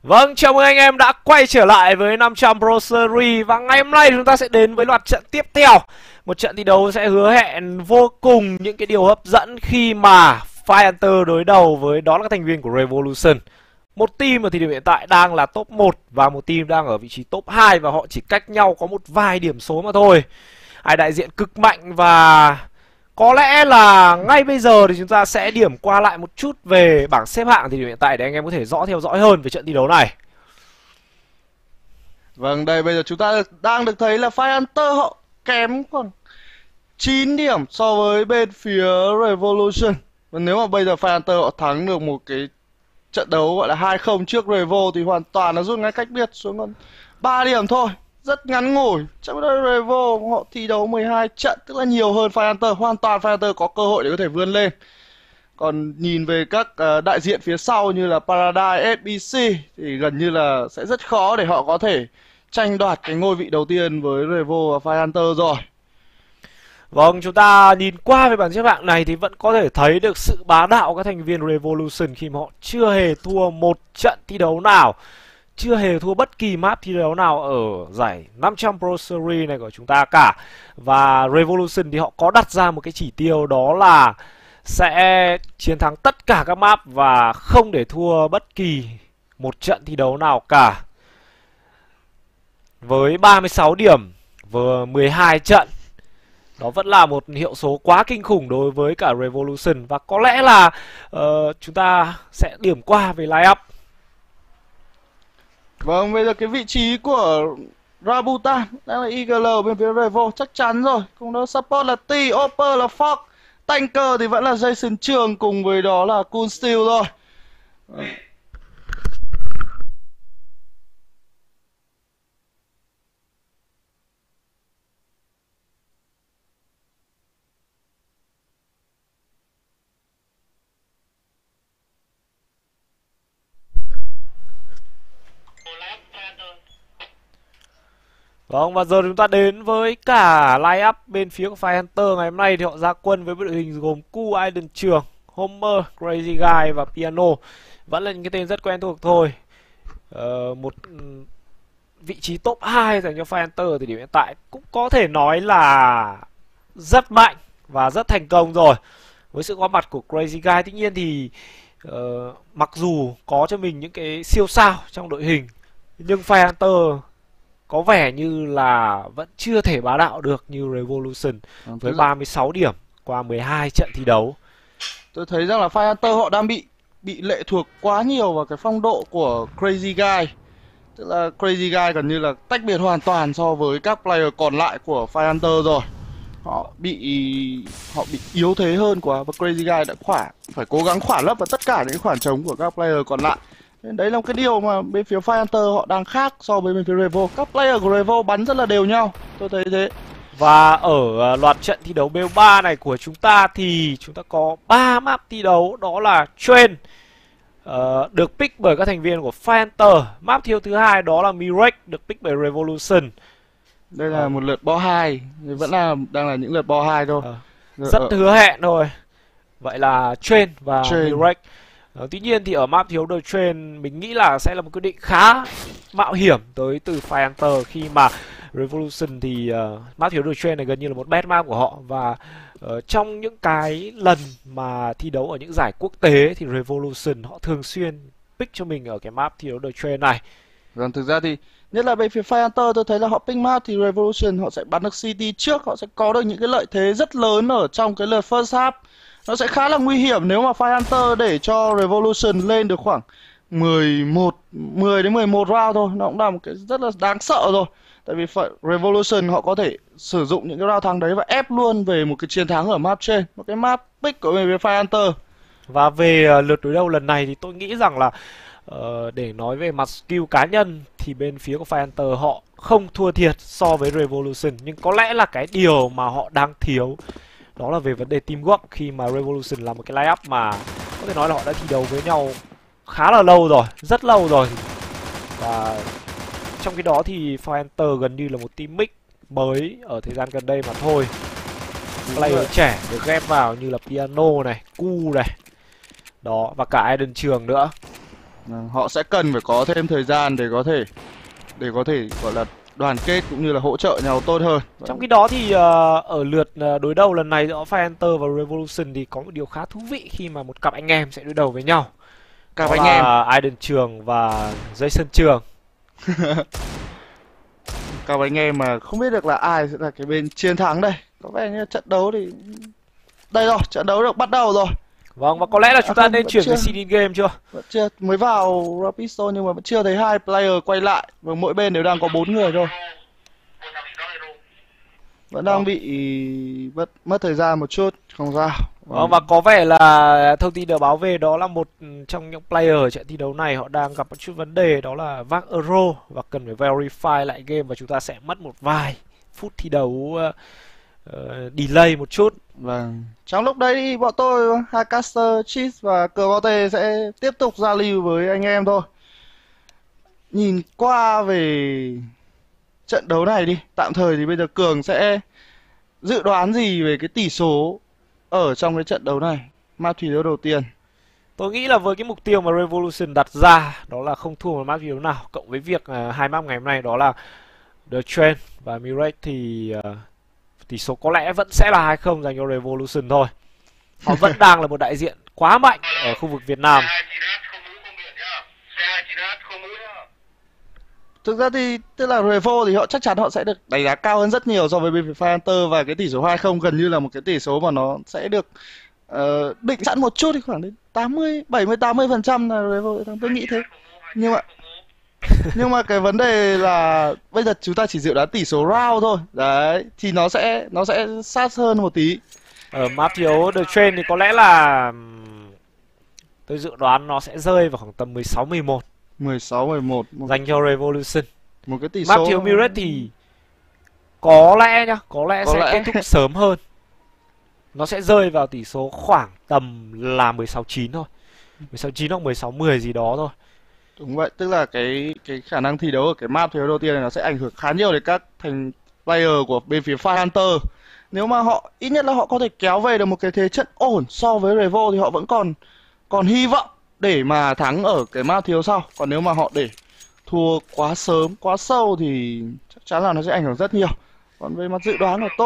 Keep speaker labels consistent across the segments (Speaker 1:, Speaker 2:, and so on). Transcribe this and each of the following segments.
Speaker 1: Vâng, chào mừng anh em đã quay trở lại với 500 Pro Series. Và ngày hôm nay chúng ta sẽ đến với loạt trận tiếp theo. Một trận thi đấu sẽ hứa hẹn vô cùng những cái điều hấp dẫn khi mà Firehunter đối đầu với đó là các thành viên của Revolution. Một team ở thời điểm hiện tại đang là top 1 và một team đang ở vị trí top 2 và họ chỉ cách nhau có một vài điểm số mà thôi. Hai đại diện cực mạnh và có lẽ là ngay bây giờ thì chúng ta sẽ điểm qua lại một chút về bảng xếp hạng thì hiện tại để anh em có thể theo dõi hơn về trận thi đấu này.
Speaker 2: Vâng, đây bây giờ chúng ta đang được thấy là Firehunter họ kém khoảng 9 điểm so với bên phía Revolution. Và nếu mà bây giờ Firehunter họ thắng được một cái trận đấu gọi là 2-0 trước Revo thì hoàn toàn là rút ngắn cách biệt xuống còn 3 điểm thôi. Rất ngắn ngủi. Trong đó Revo họ thi đấu 12 trận, tức là nhiều hơn Firehunter. Hoàn toàn Firehunter có cơ hội để có thể vươn lên. Còn nhìn về các đại diện phía sau như là Paradise, FBC thì gần như là sẽ rất khó để họ có thể tranh đoạt cái ngôi vị đầu tiên với Revo và Firehunter rồi.
Speaker 1: Vâng, chúng ta nhìn qua về bảng xếp hạng này thì vẫn có thể thấy được sự bá đạo của các thành viên Revolution khi mà họ chưa hề thua một trận thi đấu nào, chưa hề thua bất kỳ map thi đấu nào ở giải 500 Pro Series này của chúng ta cả. Và Revolution thì họ có đặt ra một cái chỉ tiêu đó là sẽ chiến thắng tất cả các map và không để thua bất kỳ một trận thi đấu nào cả. Với 36 điểm vừa 12 trận, đó vẫn là một hiệu số quá kinh khủng đối với cả Revolution. Và có lẽ là chúng ta sẽ điểm qua về line-up.
Speaker 2: Vâng, bây giờ cái vị trí của Rabutan đang là IGL bên phía Revo chắc chắn rồi. Cùng đó support là T, Opper là Fox, tanker thì vẫn là Jason Trường cùng với đó là Cool Steel rồi.
Speaker 1: Vâng, và giờ chúng ta đến với cả line-up bên phía của Firehunter. Ngày hôm nay thì họ ra quân với đội hình gồm Cu, Aiden Trường, Homer, Crazy Guy và Piano. Vẫn là những cái tên rất quen thuộc thôi. Một vị trí top 2 dành cho Firehunter thì điểm hiện tại cũng có thể nói là rất mạnh và rất thành công rồi. Với sự góp mặt của Crazy Guy, tuy nhiên thì mặc dù có cho mình những cái siêu sao trong đội hình, nhưng Firehunter có vẻ như là vẫn chưa thể bá đạo được như Revolution với 36 điểm qua 12 trận thi đấu.
Speaker 2: Tôi thấy rằng là Firehunter họ đang bị lệ thuộc quá nhiều vào cái phong độ của Crazy Guy. Tức là Crazy Guy gần như là tách biệt hoàn toàn so với các player còn lại của Firehunter rồi. Họ bị yếu thế hơn quá và Crazy Guy đã phải cố gắng khỏa lấp vào tất cả những khoảng trống của các player còn lại. Nên đấy là một cái điều mà bên phía Firehunter họ đang khác so với bên phía Revo. Các player của Revo bắn rất là đều nhau, tôi thấy thế.
Speaker 1: Và ở loạt trận thi đấu BO3 này của chúng ta thì chúng ta có 3 map thi đấu, đó là Train được pick bởi các thành viên của Firehunter. Map thi đấu thứ hai đó là Mirage được pick bởi Revolution.
Speaker 2: Đây là một lượt bo 2, vẫn đang là những lượt bo 2 thôi.
Speaker 1: Rất hứa hẹn thôi. Vậy là Train và Mirage. Tuy nhiên thì ở map thiếu đời Train mình nghĩ là sẽ là một quyết định khá mạo hiểm tới từ Firehunter, khi mà Revolution thì map thiếu đời Train này gần như là một bad map của họ. Và trong những cái lần mà thi đấu ở những giải quốc tế thì Revolution họ thường xuyên pick cho mình ở cái map thiếu đời Train này.
Speaker 2: Vâng, thực ra thì nhất là bên phía Firehunter tôi thấy là họ pick map thì Revolution họ sẽ bắn được CT trước, họ sẽ có được những cái lợi thế rất lớn ở trong cái lượt first half. Nó sẽ khá là nguy hiểm nếu mà Firehunter để cho Revolution lên được khoảng 10 đến 11 round thôi. Nó cũng là một cái rất là đáng sợ rồi. Tại vì Revolution họ có thể sử dụng những cái round thắng đấy và ép luôn về một cái chiến thắng ở map trên. Một cái map pick của bên phía Firehunter.
Speaker 1: Và về lượt đối đầu lần này thì tôi nghĩ rằng là để nói về mặt skill cá nhân thì bên phía của Firehunter họ không thua thiệt so với Revolution. Nhưng có lẽ là cái điều mà họ đang thiếu đó là về vấn đề teamwork, khi mà Revolution là một cái line-up mà có thể nói là họ đã thi đấu với nhau khá là lâu rồi, rất lâu rồi. Và trong khi đó thì Firehunter gần như là một team mix mới ở thời gian gần đây mà thôi. Player trẻ được ghép vào như là Piano này, Cu này, đó, và cả Aiden Trường nữa.
Speaker 2: Họ sẽ cần phải có thêm thời gian để có thể gọi là đoàn kết cũng như là hỗ trợ nhau tốt hơn.
Speaker 1: Trong khi đó thì ở lượt đối đầu lần này giữa Firehunter và Revolution thì có một điều khá thú vị khi mà một cặp anh em sẽ đối đầu với nhau.
Speaker 2: Cặp
Speaker 1: Đó
Speaker 2: anh em
Speaker 1: là Aiden Trường và Jason Trường.
Speaker 2: cặp anh em mà không biết được là ai sẽ là cái bên chiến thắng đây. Có vẻ như trận đấu thì đây rồi, trận đấu được bắt đầu rồi.
Speaker 1: Vâng, và có lẽ là chúng ta
Speaker 2: không,
Speaker 1: nên
Speaker 2: vẫn
Speaker 1: chuyển
Speaker 2: chưa.
Speaker 1: về seeding game chưa?
Speaker 2: Vẫn chưa, mới vào Rapisto nhưng mà vẫn chưa thấy hai player quay lại và mỗi bên đều đang có 4 người thôi. Vẫn đang bị mất thời gian một chút, không sao.
Speaker 1: Vâng, và có vẻ là thông tin được báo về đó là một trong những player ở trận thi đấu này họ đang gặp một chút vấn đề, đó là vác euro và cần phải verify lại game, và chúng ta sẽ mất một vài phút thi đấu delay một chút.
Speaker 2: Vâng. Trong lúc đấy thì bọn tôi, Hakaster, Cheese và Cờ Bao Tê sẽ tiếp tục giao lưu với anh em thôi. Nhìn qua về trận đấu này đi, tạm thời thì bây giờ Cường sẽ dự đoán gì về cái tỷ số ở trong cái trận đấu này, map thi đấu đầu tiên?
Speaker 1: Tôi nghĩ là với cái mục tiêu mà Revolution đặt ra, đó là không thua một map thi đấu nào, cộng với việc hai map ngày hôm nay đó là The Train và Mirage, thì tỷ số có lẽ vẫn sẽ là 2-0 dành cho Revolution thôi. Họ vẫn đang là một đại diện quá mạnh ở khu vực Việt Nam.
Speaker 2: Thực ra thì tức là Revo thì họ chắc chắn họ sẽ được đánh giá cao hơn rất nhiều so với bên phía Firehunter, và cái tỷ số 2-0 gần như là một cái tỷ số mà nó sẽ được định sẵn một chút, thì khoảng đến 70-80% là Revo thắng, tôi nghĩ thế. Nhưng mà cái vấn đề là bây giờ chúng ta chỉ dự đoán tỷ số round thôi. Đấy, thì nó sẽ sát hơn một tí.
Speaker 1: Ở map thi đấu The Train thì có lẽ là tôi dự đoán nó sẽ rơi vào khoảng tầm 16-11
Speaker 2: 16-11
Speaker 1: dành cho Revolution.
Speaker 2: một cái tỷ
Speaker 1: Map
Speaker 2: số
Speaker 1: thi đấu Mirage thì có lẽ sẽ
Speaker 2: lẽ.
Speaker 1: kết thúc sớm hơn. Nó sẽ rơi vào tỷ số khoảng tầm là 16-9 thôi. 16-9 hoặc 16-10 gì đó thôi.
Speaker 2: Đúng vậy, tức là cái khả năng thi đấu ở cái map thi đấu đầu tiên này nó sẽ ảnh hưởng khá nhiều đến các thành player của bên phía Firehunter. Nếu mà họ ít nhất là họ có thể kéo về được một cái thế trận ổn so với Revo thì họ vẫn còn hy vọng để mà thắng ở cái map thi đấu sau. Còn nếu mà họ để thua quá sớm, quá sâu thì chắc chắn là nó sẽ ảnh hưởng rất nhiều. Còn về mặt dự đoán của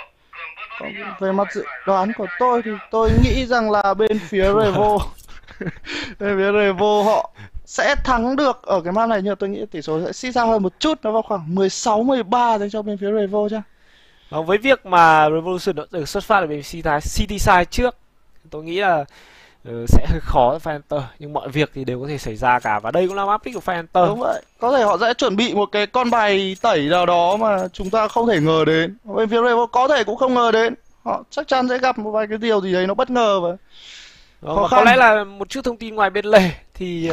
Speaker 2: tôi thì tôi nghĩ rằng là bên phía Revo bên phía Revo họ sẽ thắng được ở cái map này, nhưng mà tôi nghĩ tỷ số sẽ xích ra hơn một chút, nó vào khoảng 16-13 dành cho bên phía Revo chứ.
Speaker 1: Với việc mà Revolution đã được xuất phát ở bên City Side trước, tôi nghĩ là sẽ hơi khó cho Firehunter, nhưng mọi việc thì đều có thể xảy ra cả, và đây cũng là map pick của Firehunter.
Speaker 2: Đúng vậy, có thể họ sẽ chuẩn bị một cái con bài tẩy nào đó mà chúng ta không thể ngờ đến. Bên phía Revo có thể cũng không ngờ đến, họ chắc chắn sẽ gặp một vài cái điều gì đấy nó bất ngờ và
Speaker 1: Và có lẽ là một chút thông tin ngoài bên lề thì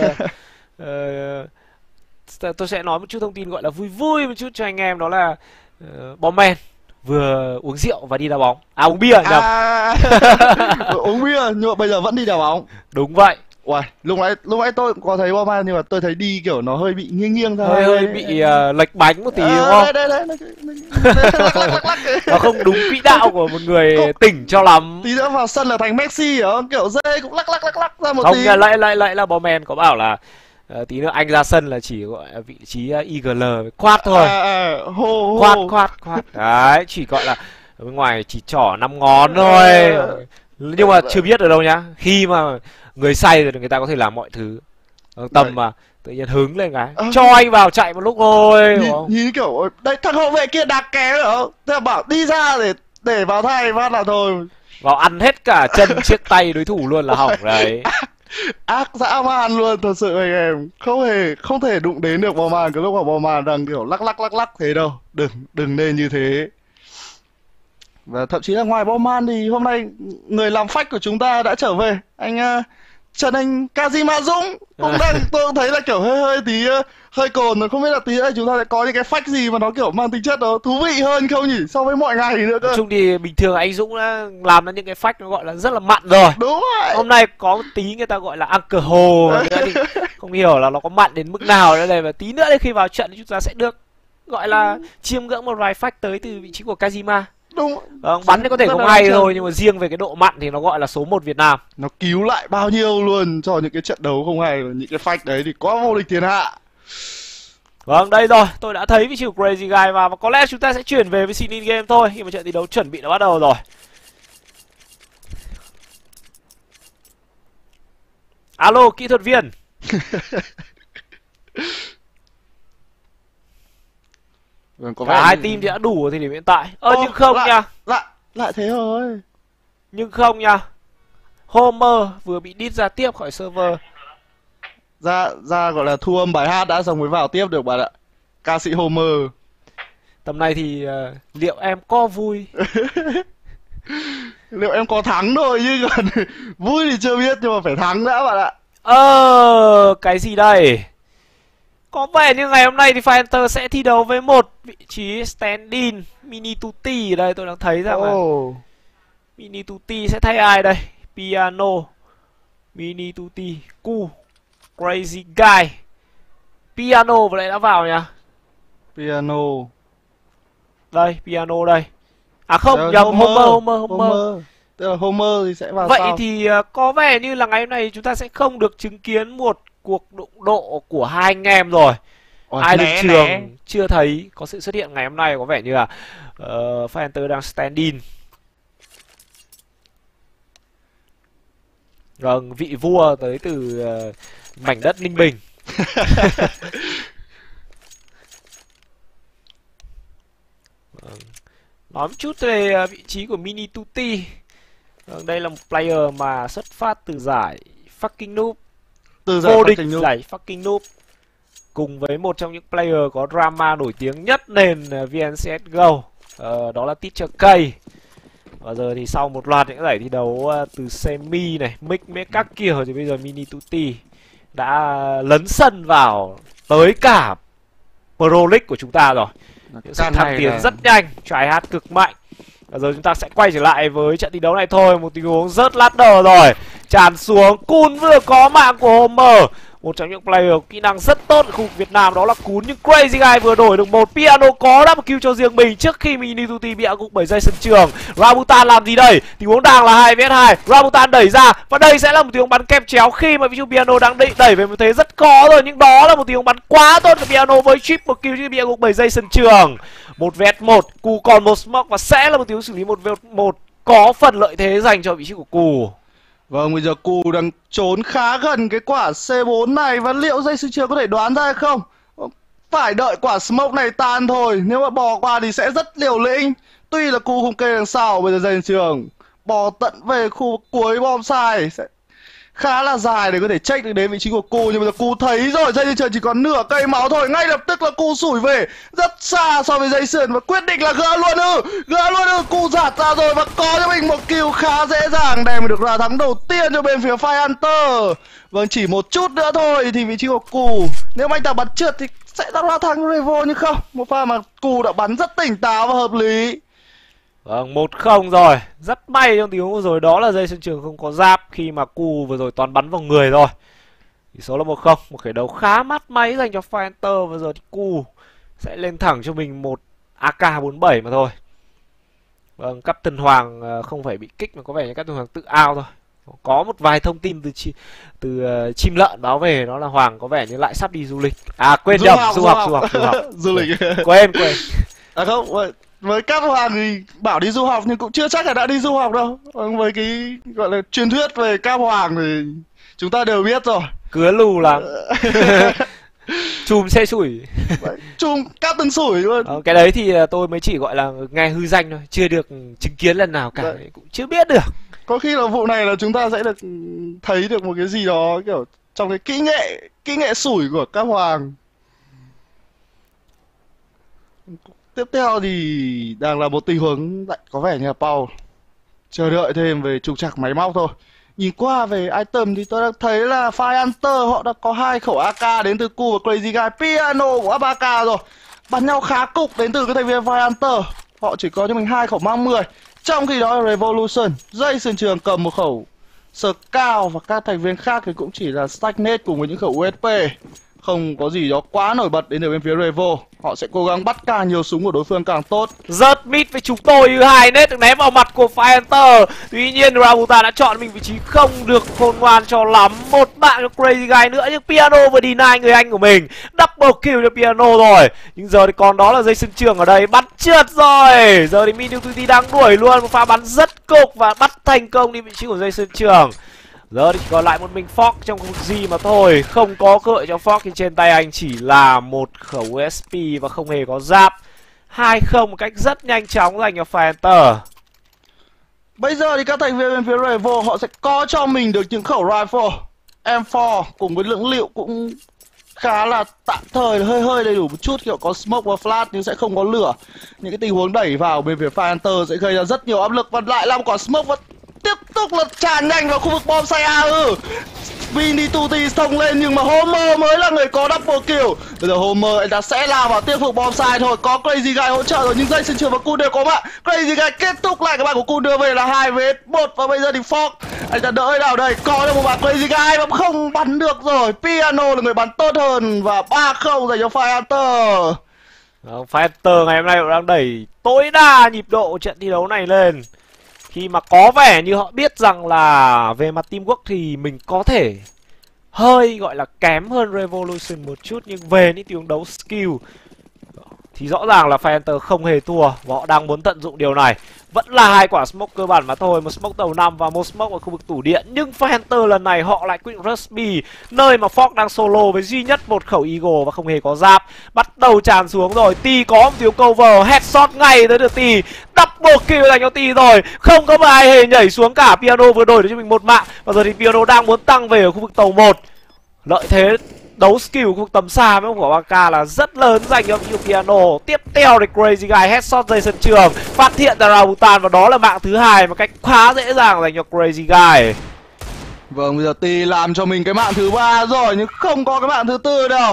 Speaker 1: tôi sẽ nói một chút thông tin gọi là vui vui một chút cho anh em, đó là Bowman vừa uống rượu và đi đá bóng. Uống bia nhầm.
Speaker 2: Uống bia nhưng mà bây giờ vẫn đi đá bóng.
Speaker 1: Đúng vậy.
Speaker 2: Uầy, lúc nãy tôi cũng có thấy Bowman nhưng mà tôi thấy đi kiểu nó hơi bị nghiêng ra,
Speaker 1: hơi bị lệch bánh một tí đúng không?
Speaker 2: Đấy.
Speaker 1: Nó không đúng quỹ đạo của một người tỉnh cho lắm.
Speaker 2: Tí nữa vào sân là thành Messi ở kiểu dê cũng lắc ra một tí.
Speaker 1: Không, lại là Bowman có bảo là tí nữa anh ra sân là chỉ gọi vị trí IGL quát thôi. Quát. Đấy, chỉ gọi là ở bên ngoài chỉ trỏ 5 ngón thôi. Nhưng mà chưa biết ở đâu nhá. Khi mà người say rồi người ta có thể làm mọi thứ. Tầm mà tự nhiên hứng lên cái cho anh vào chạy một lúc thôi.
Speaker 2: Nhìn kiểu đây thằng hậu vệ kia đạp ké rồi. Thế là bảo đi ra để vào thay phát là thôi.
Speaker 1: Vào ăn hết cả chân chiếc tay đối thủ luôn là hỏng đấy.
Speaker 2: Ác dã man luôn, thật sự anh em không thể đụng đến được Bowman cái lúc mà Bowman đang kiểu lắc thế đâu. Đừng nên như thế. Và thậm chí là ngoài Bowman thì hôm nay người làm phách của chúng ta đã trở về, anh Trần Anh Kazima Dũng cũng tôi cũng thấy là kiểu hơi tí hơi cồn rồi, không biết là tí nữa chúng ta sẽ có những cái phách gì mà nó kiểu mang tính chất đó thú vị hơn không nhỉ, so với mọi ngày nữa cơ.
Speaker 1: Nói chung thì bình thường anh Dũng đã làm ra những cái phách nó gọi là rất là mặn rồi.
Speaker 2: Đúng rồi.
Speaker 1: Hôm nay có một tí người ta gọi là alcohol nữa thì không hiểu là nó có mặn đến mức nào nữa đây, và tí nữa khi vào trận chúng ta sẽ được gọi là chiêm ngưỡng một vài phách tới từ vị trí của Kazima.
Speaker 2: Đúng.
Speaker 1: Bắn thì có thể
Speaker 2: Rất
Speaker 1: không
Speaker 2: là
Speaker 1: hay
Speaker 2: đáng
Speaker 1: thôi,
Speaker 2: xem.
Speaker 1: nhưng mà riêng về cái độ mặn thì nó gọi là số 1 Việt Nam.
Speaker 2: Nó cứu lại bao nhiêu luôn cho những cái trận đấu không hay, những cái phách đấy thì quá vô địch thiên hạ.
Speaker 1: Vâng, đây rồi, tôi đã thấy vị trí của Crazy Guy và có lẽ chúng ta sẽ chuyển về với scene in game thôi khi mà trận thi đấu chuẩn bị đã bắt đầu rồi. Alo, kỹ thuật viên.
Speaker 2: Vâng, có
Speaker 1: Cả hai
Speaker 2: như...
Speaker 1: team thì đã đủ ở thời điểm hiện tại.
Speaker 2: Ô,
Speaker 1: Nhưng không nha.
Speaker 2: Lại thế rồi.
Speaker 1: Nhưng không nha. Homer vừa bị đít ra tiếp khỏi server.
Speaker 2: Ra gọi là thu âm bài hát đã xong mới vào tiếp được bạn ạ. Ca sĩ Homer.
Speaker 1: Tầm này thì liệu em có vui?
Speaker 2: Liệu em có thắng thôi chứ còn vui thì chưa biết, nhưng mà phải thắng đã bạn ạ.
Speaker 1: Cái gì đây? Có vẻ như ngày hôm nay thì Fighter sẽ thi đấu với một vị trí stand-in Mini Tutti ở đây, tôi đang thấy rằng là Mini Tutti sẽ thay ai đây? Piano, Mini Tutti, Cu, Crazy Guy. Piano vừa nãy đã vào nhỉ?
Speaker 2: Piano.
Speaker 1: Đây, Piano đây. À không,
Speaker 2: Đấy,
Speaker 1: nhầm, Homer.
Speaker 2: Tức là Homer thì sẽ vào
Speaker 1: Vậy
Speaker 2: sau.
Speaker 1: thì có vẻ như là ngày hôm nay chúng ta sẽ không được chứng kiến một cuộc đụng độ của hai anh em rồi. Ai được trường chưa thấy có sự xuất hiện ngày hôm nay, có vẻ như là Fighter đang stand-in. Vâng, vị vua tới từ mảnh đất Ninh Bình. Nói một chút về vị trí của Mini Tutti. Đây là một player mà xuất phát từ giải Fucking Noob, vô địch giải Fucking Noob, cùng với một trong những player có drama nổi tiếng nhất nền VN-CSGO, đó là Teacher K. Và giờ thì sau một loạt những giải thi đấu từ semi này, mix các kiểu, thì bây giờ Mini Tutti đã lấn sân vào tới cả Pro League của chúng ta rồi. Những sự thăng tiến rất nhanh, tryhard cực mạnh. Và giờ chúng ta sẽ quay trở lại với trận thi đấu này thôi. Một tình huống rớt ladder rồi, tràn xuống. Kun vừa có mạng của Homer, một trong những player kỹ năng rất tốt ở khu vực Việt Nam, đó là Kun. Nhưng Crazy Guy vừa đổi được một. Piano có double kill cho riêng mình trước khi Mini Tutti bị gục bởi dây sân trường. Rambutan làm gì đây? Tình huống đang là 2 vs 2. Rambutan đẩy ra và đây sẽ là một tình huống bắn kẹp chéo khi mà ví Piano đang định đẩy về một thế rất khó rồi, nhưng đó là một tình huống bắn quá tốt của Piano với triple kill chứ bị gục bởi dây sân trường. 1 vs 1, Cù còn một smoke và sẽ là một tình huống xử lý 1 vs 1 có phần lợi thế dành cho vị trí của Cù.
Speaker 2: Vâng, bây giờ Cù đang trốn khá gần cái quả C4 này, và liệu dây sân trường có thể đoán ra hay không? Phải đợi quả smoke này tan thôi, nếu mà bò qua thì sẽ rất liều lĩnh. Tuy là Cù không kê đằng sau, bây giờ dây sân trường bò tận về khu cuối bom sai sẽ khá là dài để có thể check được đến vị trí của Cù. Nhưng bây giờ Cù thấy rồi, dây sân trường chỉ còn nửa cây máu thôi, ngay lập tức là Cù sủi về rất xa so với dây sườn và quyết định là gỡ luôn. Cù giạt ra rồi và có cho mình một kill khá dễ dàng để mà được ra thắng đầu tiên cho bên phía Fighter. Vâng, chỉ một chút nữa thôi thì vị trí của Cù, nếu mà anh ta bắn trượt thì sẽ ra thắng Revo, nhưng không, một pha mà Cù đã bắn rất tỉnh táo và hợp lý.
Speaker 1: Vâng, 1-0 rồi. Rất may trong tình huống vừa rồi đó là dây sân trường không có giáp, khi mà Cù vừa rồi toàn bắn vào người rồi. Tỷ số là 1-0, một khởi đấu khá mát máy dành cho Fighter. Và giờ thì Cù sẽ lên thẳng cho mình một AK-47 mà thôi. Vâng, Captain Hoàng không phải bị kích mà có vẻ như Captain Hoàng tự out thôi. Có một vài thông tin từ chim lợn báo về, đó là Hoàng có vẻ như lại sắp đi du lịch. À quên, nhầm, du học.
Speaker 2: Du lịch.
Speaker 1: Quên.
Speaker 2: À không, với các Hoàng thì bảo đi du học nhưng cũng chưa chắc là đã đi du học đâu. Với cái gọi là truyền thuyết về Cap Hoàng thì chúng ta đều biết rồi.
Speaker 1: Cứa lù lắm. Chùm xe sủi.
Speaker 2: Chùm Captain sủi luôn.
Speaker 1: Cái đấy thì tôi mới chỉ gọi là nghe hư danh thôi, chưa được chứng kiến lần nào cả. Đấy. Cũng chưa biết được.
Speaker 2: Có khi là vụ này là chúng ta sẽ được thấy được một cái gì đó kiểu trong cái kỹ nghệ sủi của Cap Hoàng. Tiếp theo thì đang là một tình huống lại có vẻ như là Paul chờ đợi thêm về trục trặc máy móc thôi. Nhìn qua về item thì tôi đang thấy là Fighter họ đã có 2 khẩu AK đến từ Cu và Crazy Guy. Piano của AK rồi, bắn nhau khá cục đến từ cái thành viên Fighter. Họ chỉ có cho mình 2 khẩu mang 10. Trong khi đó Revolution, dây sườn trường cầm một khẩu Scout, và các thành viên khác thì cũng chỉ là Stacknet cùng với những khẩu USP. không có gì đó quá nổi bật đến từ bên phía Revo. Họ sẽ cố gắng bắt càng nhiều súng của đối phương càng tốt.
Speaker 1: Rớt mid với chúng tôi, hai nét được ném vào mặt của Firehunter. Tuy nhiên Rabutan đã chọn mình vị trí không được khôn ngoan cho lắm. Một bạn cho Crazy Guy nữa, nhưng Piano vừa deny người anh của mình. Double kill cho Piano rồi. Nhưng giờ thì còn đó là Jason Trường ở đây, bắn trượt rồi. Giờ thì Mini2T đang đuổi luôn, một pha bắn rất cục và bắt thành công đi vị trí của Jason Trường. Giờ thì chỉ còn lại một mình Fox trong khu vực G mà thôi. Không có cơ hội cho Fox thì trên tay anh chỉ là một khẩu USP và không hề có giáp. 2-0 một cách rất nhanh chóng dành cho Firehunter.
Speaker 2: Bây giờ thì các thành viên bên phía Revo họ sẽ có cho mình được những khẩu rifle M4 cùng với lượng liệu cũng khá là tạm thời, hơi hơi đầy đủ một chút, kiểu có smoke và flash nhưng sẽ không có lửa. Những cái tình huống đẩy vào bên phía Firehunter sẽ gây ra rất nhiều áp lực và lại là một quả smoke và tiếp tục là tràn nhanh vào khu vực bom say A. Mini2T xông lên nhưng mà Homer mới là người có double kill. Bây giờ Homer anh ta sẽ lao vào tiếp phục bom sai thôi. Có Crazy Guy hỗ trợ rồi nhưng Jason Trường và Kun đều có mạng. Crazy Guy kết thúc lại, các bạn của Kun đưa về là 2-1 và bây giờ thì Fox anh ta đỡ nào đây, có được một bạn Crazy Guy mà không bắn được rồi. Piano là người bắn tốt hơn và 3-0 dành cho Firehunter.
Speaker 1: Firehunter ngày hôm nay họ đang đẩy tối đa nhịp độ trận thi đấu này lên. Khi mà có vẻ như họ biết rằng là về mặt teamwork thì mình có thể hơi gọi là kém hơn Revolution một chút, nhưng về những tiếng đấu skill thì rõ ràng là Firehunter không hề thua và họ đang muốn tận dụng điều này. Vẫn là hai quả smoke cơ bản mà thôi, một smoke tàu 5 và một smoke ở khu vực tủ điện. Nhưng Firehunter lần này họ lại quyết định rush B, nơi mà Fox đang solo với duy nhất một khẩu Eagle và không hề có giáp. Bắt đầu tràn xuống rồi, T có một tiếng cover, headshot ngay tới được T. Double kill dành cho T rồi, không có ai hề nhảy xuống cả. Piano vừa đổi được cho mình một mạng và giờ thì Piano đang muốn tăng về ở khu vực tàu 1. Lợi thế đấu skill khu vực tầm xa với quả 3K là rất lớn dành cho Piano. Tiếp theo thì Crazy Guy headshot Jason Trường, phát hiện ra Rabutan và đó là mạng thứ hai một cách khá dễ dàng dành cho Crazy Guy.
Speaker 2: Vâng, bây giờ T làm cho mình cái mạng thứ 3 rồi nhưng không có cái mạng thứ 4 đâu.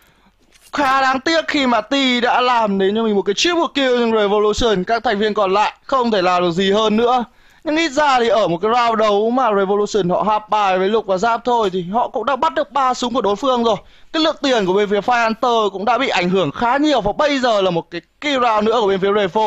Speaker 2: Khá đáng tiếc khi mà T đã làm đến cho mình một cái triple kill trong Revolution. Các thành viên còn lại không thể làm được gì hơn nữa. Nhưng ít ra thì ở một cái round đấu mà Revolution họ hap bài với Lục và Giáp thôi thì họ cũng đã bắt được 3 súng của đối phương rồi. Cái lượng tiền của bên phía Firehunter cũng đã bị ảnh hưởng khá nhiều và bây giờ là một cái kill round nữa của bên phía Revo.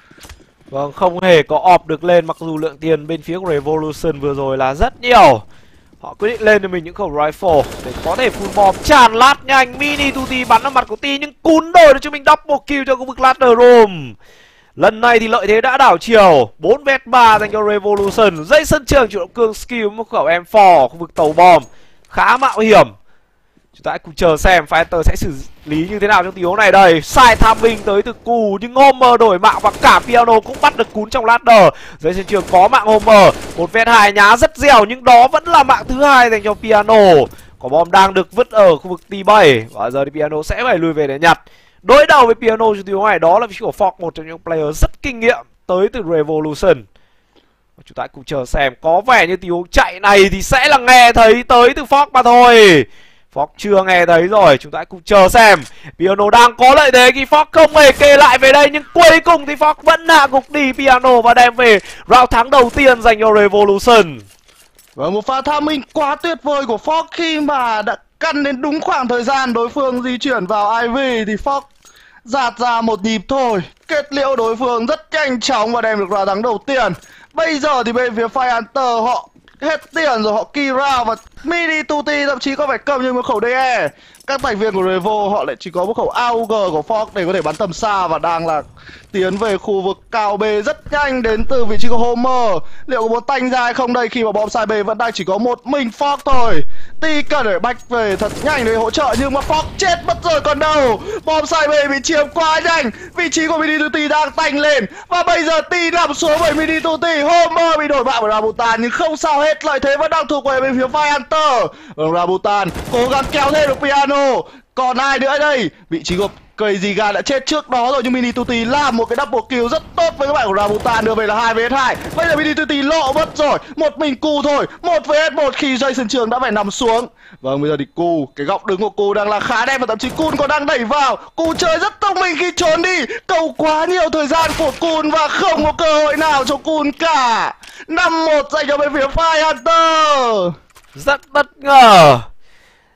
Speaker 1: Vâng, không hề có ọp được lên mặc dù lượng tiền bên phía của Revolution vừa rồi là rất nhiều. Họ quyết định lên cho mình những khẩu rifle để có thể full bomb tràn lát nhanh. Mini2T bắn vào mặt của T nhưng cún đổi được cho mình double kill cho khu vực ladder room. Lần này thì lợi thế đã đảo chiều, 4v3 dành cho Revolution. Jason Trường chủ động cương skill một khẩu M4 khu vực tàu bom khá mạo hiểm. Chúng ta hãy cùng chờ xem Fighter sẽ xử lý như thế nào trong tình huống này đây. Sai tham binh tới từ Cù nhưng Homer đổi mạng và cả Piano cũng bắt được cún trong ladder. Jason Trường có mạng Homer, 1v2 nhá rất dẻo nhưng đó vẫn là mạng thứ hai dành cho Piano. Quả bom đang được vứt ở khu vực T7 và giờ thì Piano sẽ phải lùi về để nhặt. Đối đầu với Piano trong tình huống này đó là vị trí của Fox, một trong những player rất kinh nghiệm tới từ Revolution. Chúng ta cùng chờ xem, có vẻ như tình huống chạy này thì sẽ là nghe thấy tới từ Fox mà thôi. Fox chưa nghe thấy rồi, chúng ta cùng chờ xem. Piano đang có lợi thế khi Fox không hề kê lại về đây nhưng cuối cùng thì Fox vẫn hạ gục đi Piano và đem về round thắng đầu tiên dành cho Revolution.
Speaker 2: Và một pha tham minh quá tuyệt vời của Fox khi mà đã căn đến đúng khoảng thời gian đối phương di chuyển vào IV thì Fox dạt ra một nhịp thôi, kết liễu đối phương rất nhanh chóng và đem được round thắng đầu tiên. Bây giờ thì bên phía Firehunter họ hết tiền rồi, họ key round và Mini2T thậm chí có phải cầm như một khẩu DE. Các thành viên của Revo họ lại chỉ có một khẩu AUG của Fox để có thể bắn tầm xa và đang là tiến về khu vực cao B rất nhanh đến từ vị trí của Homer. Liệu có muốn tanh ra hay không đây khi mà bom sai B vẫn đang chỉ có một mình Fox thôi. Ti cần phải bách về thật nhanh để hỗ trợ nhưng mà Fox chết mất rồi còn đâu. Bom sai B bị chiếm quá nhanh, vị trí của Mini2T đang tanh lên và bây giờ Ti nằm xuống bởi Mini2T. Homer bị đổi bại bởi Rabutan nhưng không sao hết, lợi thế vẫn đang thuộc về bên phía Firehunter. Rabutan cố gắng kéo thêm được Piano. Còn ai nữa đây? Vị trí của Crazy Guy đã chết trước đó rồi nhưng Mini2T làm một cái double kill rất tốt với các bạn của Rabutan, đưa về là 2v2. Bây giờ Mini2T lộ mất rồi, một mình Cu thôi, 1v1 khi Jason Trường đã phải nằm xuống. Vâng, bây giờ thì Cu, cái góc đứng của Cu đang là khá đẹp và thậm chí Kun còn đang đẩy vào. Cu chơi rất thông minh khi trốn đi, cầu quá nhiều thời gian của Kun và không có cơ hội nào cho Kun cả. 5-1 dành cho bên phía Firehunter.
Speaker 1: Rất bất ngờ,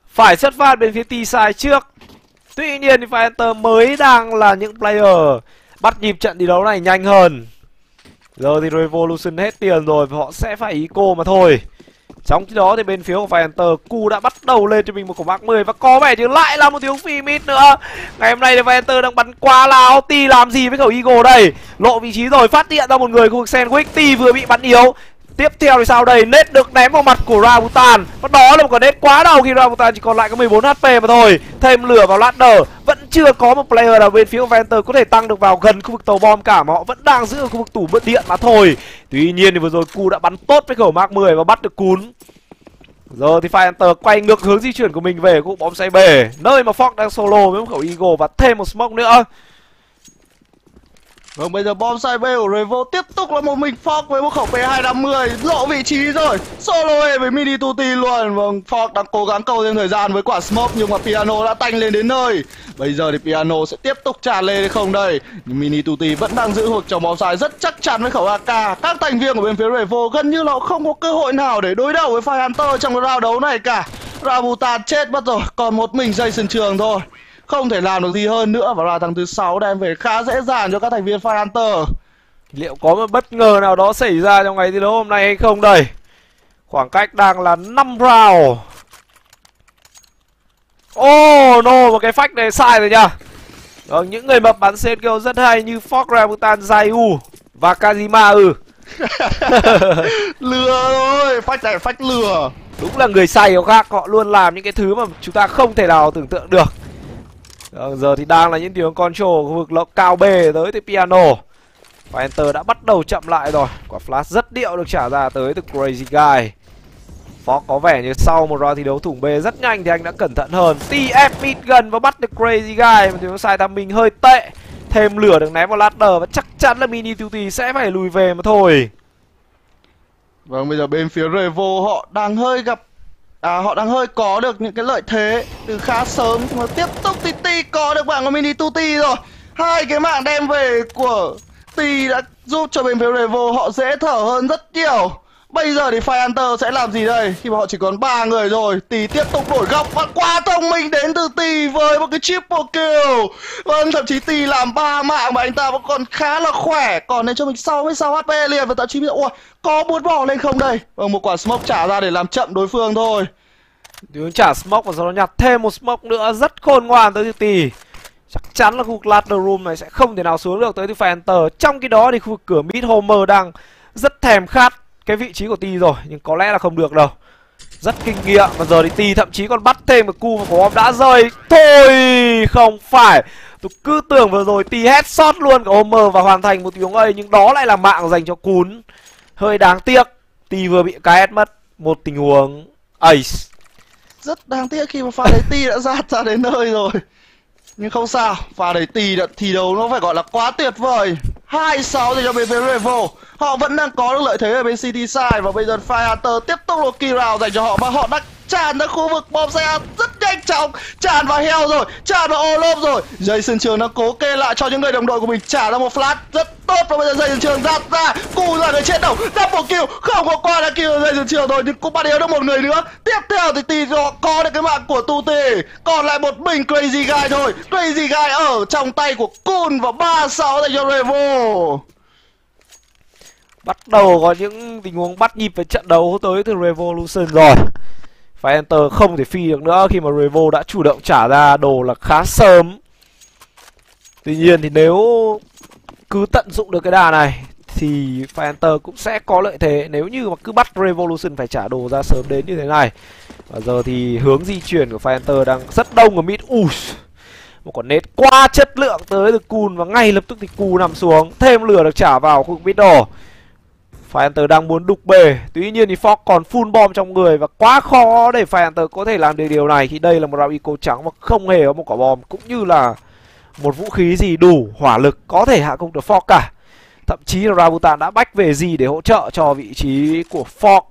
Speaker 1: Phải xuất phát bên phía T-side trước. Tuy nhiên thì Firehunter mới đang là những player bắt nhịp trận thi đấu này nhanh hơn. Giờ thì Revolution hết tiền rồi và họ sẽ phải eco mà thôi. Trong khi đó thì bên phía của Firehunter, Cu đã bắt đầu lên cho mình một khẩu Mark 10 và có vẻ như lại là một tiếng phi mid nữa. Ngày hôm nay thì Firehunter đang bắn quá lao. T làm gì với khẩu Eagle đây? Lộ vị trí rồi, phát hiện ra một người khu vực sandwich. T vừa bị bắn yếu. Tiếp theo thì sao đây? Nết được ném vào mặt của Rambutan. Và đó là một quả nết quá đầu khi Rambutan chỉ còn lại có 14 HP mà thôi. Thêm lửa vào ladder. Vẫn chưa có một player nào bên phía của Firehunter có thể tăng được vào gần khu vực tàu bom cả, mà họ vẫn đang giữ ở khu vực tủ bớt điện mà thôi. Tuy nhiên thì vừa rồi Cu đã bắn tốt với khẩu Mark 10 và bắt được cún. Giờ thì Firehunter quay ngược hướng di chuyển của mình về khu bom xoay bể, nơi mà Fox đang solo với một khẩu Eagle và thêm một smoke nữa.
Speaker 2: Vâng, bây giờ bom sai B của Revo tiếp tục là một mình Fox với một khẩu P250 lộ vị trí rồi, solo với mini tuti luôn. Vâng, Fox đang cố gắng cầu thêm thời gian với quả smoke nhưng mà Piano đã tanh lên đến nơi. Bây giờ thì Piano sẽ tiếp tục tràn lên hay không đây? Nhưng mini tuti vẫn đang giữ hụt trong bom sai rất chắc chắn với khẩu AK. Các thành viên của bên phía Revo gần như là không có cơ hội nào để đối đầu với Firehunter trong cái round đấu này cả. Rambutan chết mất rồi, còn một mình Jason Trường thôi. Không thể làm được gì hơn nữa và round thắng thứ 6 đem về khá dễ dàng cho các thành viên Firehunter.
Speaker 1: Liệu có một bất ngờ nào đó xảy ra trong ngày thi đấu hôm nay hay không đây? Khoảng cách đang là 5 round. Oh no, một cái phách này sai rồi nha. Vâng, những người mập bắn sen kêu rất hay như Fox, Rambutan, Zayu và Kazima.
Speaker 2: Lừa rồi, phách này phách lừa.
Speaker 1: Đúng là người say có khác, họ luôn làm những cái thứ mà chúng ta không thể nào tưởng tượng được. Giờ thì đang là những tiếng control khu vực cao B tới từ Piano. Firehunter đã bắt đầu chậm lại rồi. Quả flash rất điệu được trả ra tới từ Crazy Guy. Fox có vẻ như sau một round thi đấu thủng B rất nhanh thì anh đã cẩn thận hơn. TF mid gần và bắt được Crazy Guy. Một tiếng sai timing hơi tệ. Thêm lửa được ném vào ladder và chắc chắn là mini tuti sẽ phải lùi về mà thôi.
Speaker 2: Vâng, bây giờ bên phía Revo họ đang hơi họ đang hơi có được những cái lợi thế từ khá sớm, mà tiếp tục thì Ti có được mạng của mini tuti rồi. Hai cái mạng đem về của Ti đã giúp cho bên phía Revo họ dễ thở hơn rất nhiều. Bây giờ thì Firehunter sẽ làm gì đây khi mà họ chỉ còn 3 người rồi. Ti tiếp tục đổi góc và quá thông minh đến từ Ti với một cái triple kill. Vâng, thậm chí Ti làm 3 mạng mà anh ta vẫn còn khá là khỏe, còn nên cho mình 66 HP liền. Và thậm chí ui, có muốn bỏ lên không đây? Vâng, một quả smoke trả ra để làm chậm đối phương thôi.
Speaker 1: Đứng trả smoke và sau đó nhặt thêm một smoke nữa rất khôn ngoan tới từ Ti. Chắc chắn là khu vực ladder room này sẽ không thể nào xuống được tới từ Firehunter. Trong khi đó thì khu vực cửa mid Homer đang rất thèm khát cái vị trí của Ti rồi, nhưng có lẽ là không được đâu. Rất kinh nghiệm. Và giờ thì Ti thậm chí còn bắt thêm một cu mà quả bom đã rơi. Thôi không phải, tôi cứ tưởng vừa rồi Ti headshot luôn cả Homer và hoàn thành một tiếng A, nhưng đó lại là mạng dành cho cún. Hơi đáng tiếc. Ti vừa bị KS mất một tình huống ace.
Speaker 2: Rất đáng tiếc khi mà pha đấy Ti đã ra đến nơi rồi. Nhưng không sao, pha đấy Ti đã thi đấu nó phải gọi là quá tuyệt vời. 2-6 thì cho bên phía Revo. Họ vẫn đang có được lợi thế ở bên City Side. Và bây giờ Firehunter tiếp tục là kill round dành cho họ. Và họ đã tràn ra khu vực bom xe rất nhanh chóng. Tràn vào heo rồi, tràn vào Olop rồi. Jason Trường đang cố kê lại cho những người đồng đội của mình, trả ra một flash rất tốt. Và bây giờ Jason Trường ra Cu ra người chết đầu, double kill. Không có qua đã kill Jason Trường rồi, nhưng cũng bắt yếu được một người nữa. Tiếp theo thì Ti họ có được cái mạng của Tuti. Còn lại một mình Crazy Guy thôi. Crazy Guy ở trong tay của Kun. Và 3-6 dành cho Revo.
Speaker 1: Bắt đầu có những tình huống bắt nhịp về trận đấu tới từ Revolution rồi. Firehunter không thể phi được nữa khi mà Revo đã chủ động trả ra đồ là khá sớm. Tuy nhiên thì nếu cứ tận dụng được cái đà này thì Firehunter cũng sẽ có lợi thế nếu như mà cứ bắt Revolution phải trả đồ ra sớm đến như thế này. Và giờ thì hướng di chuyển của Firehunter đang rất đông ở mid. Một con nết quá chất lượng tới từ Kun và ngay lập tức thì Cu nằm xuống. Thêm lửa được trả vào khu vực middle. Firehunter đang muốn đục bể. Tuy nhiên thì Fox còn full bom trong người và quá khó để Firehunter có thể làm được điều này khi đây là một round eco trắng và không hề có một quả bom cũng như là một vũ khí gì đủ hỏa lực có thể hạ gục được Fox cả. Thậm chí là Rambutan đã bách về gì để hỗ trợ cho vị trí của Fox.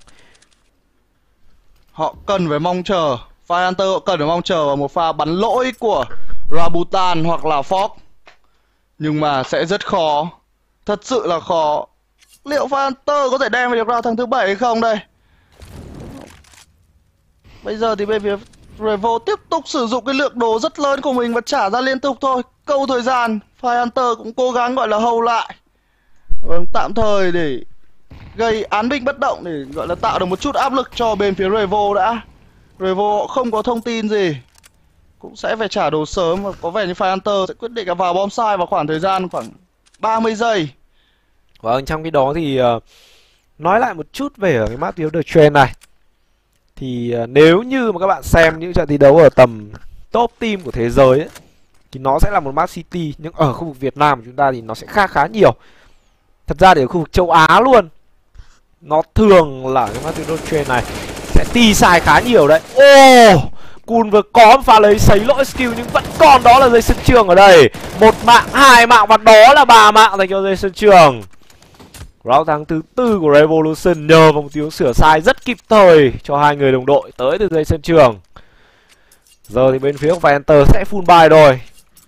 Speaker 2: Họ cần phải mong chờ, Firehunter họ cần phải mong chờ vào một pha bắn lỗi của Rambutan hoặc là Fox. Nhưng mà sẽ rất khó, thật sự là khó. Liệu Firehunter có thể đem về được round thắng thứ 7 hay không đây? Bây giờ thì bên phía Revo tiếp tục sử dụng cái lượng đồ rất lớn của mình và trả ra liên tục thôi. Câu thời gian, Firehunter cũng cố gắng gọi là hold lại. Vâng, tạm thời để gây án binh bất động, để gọi là tạo được một chút áp lực cho bên phía Revo đã. Revo không có thông tin gì, cũng sẽ phải trả đồ sớm, và có vẻ như Firehunter sẽ quyết định là vào bonsai vào khoảng thời gian khoảng 30 giây.
Speaker 1: Vâng, trong khi đó thì nói lại một chút về cái map The Train này. Thì nếu như mà các bạn xem những trận thi đấu ở tầm top team của thế giới ấy, thì nó sẽ là một map city. Nhưng ở khu vực Việt Nam của chúng ta thì nó sẽ khác khá nhiều. Thật ra thì ở khu vực châu Á luôn, nó thường là cái map The Train này sẽ ti sai khá nhiều đấy. Kun vừa có một pha lấy sấy lỗi skill, nhưng vẫn còn đó là Jason Trường ở đây. 1 mạng, 2 mạng và đó là 3 mạng dành cho Jason Trường. Round thắng thứ 4 của Revolution nhờ vào một tiếng sửa sai rất kịp thời cho hai người đồng đội tới từ Jason Trường. Giờ thì bên phía của Fighter sẽ full buy rồi.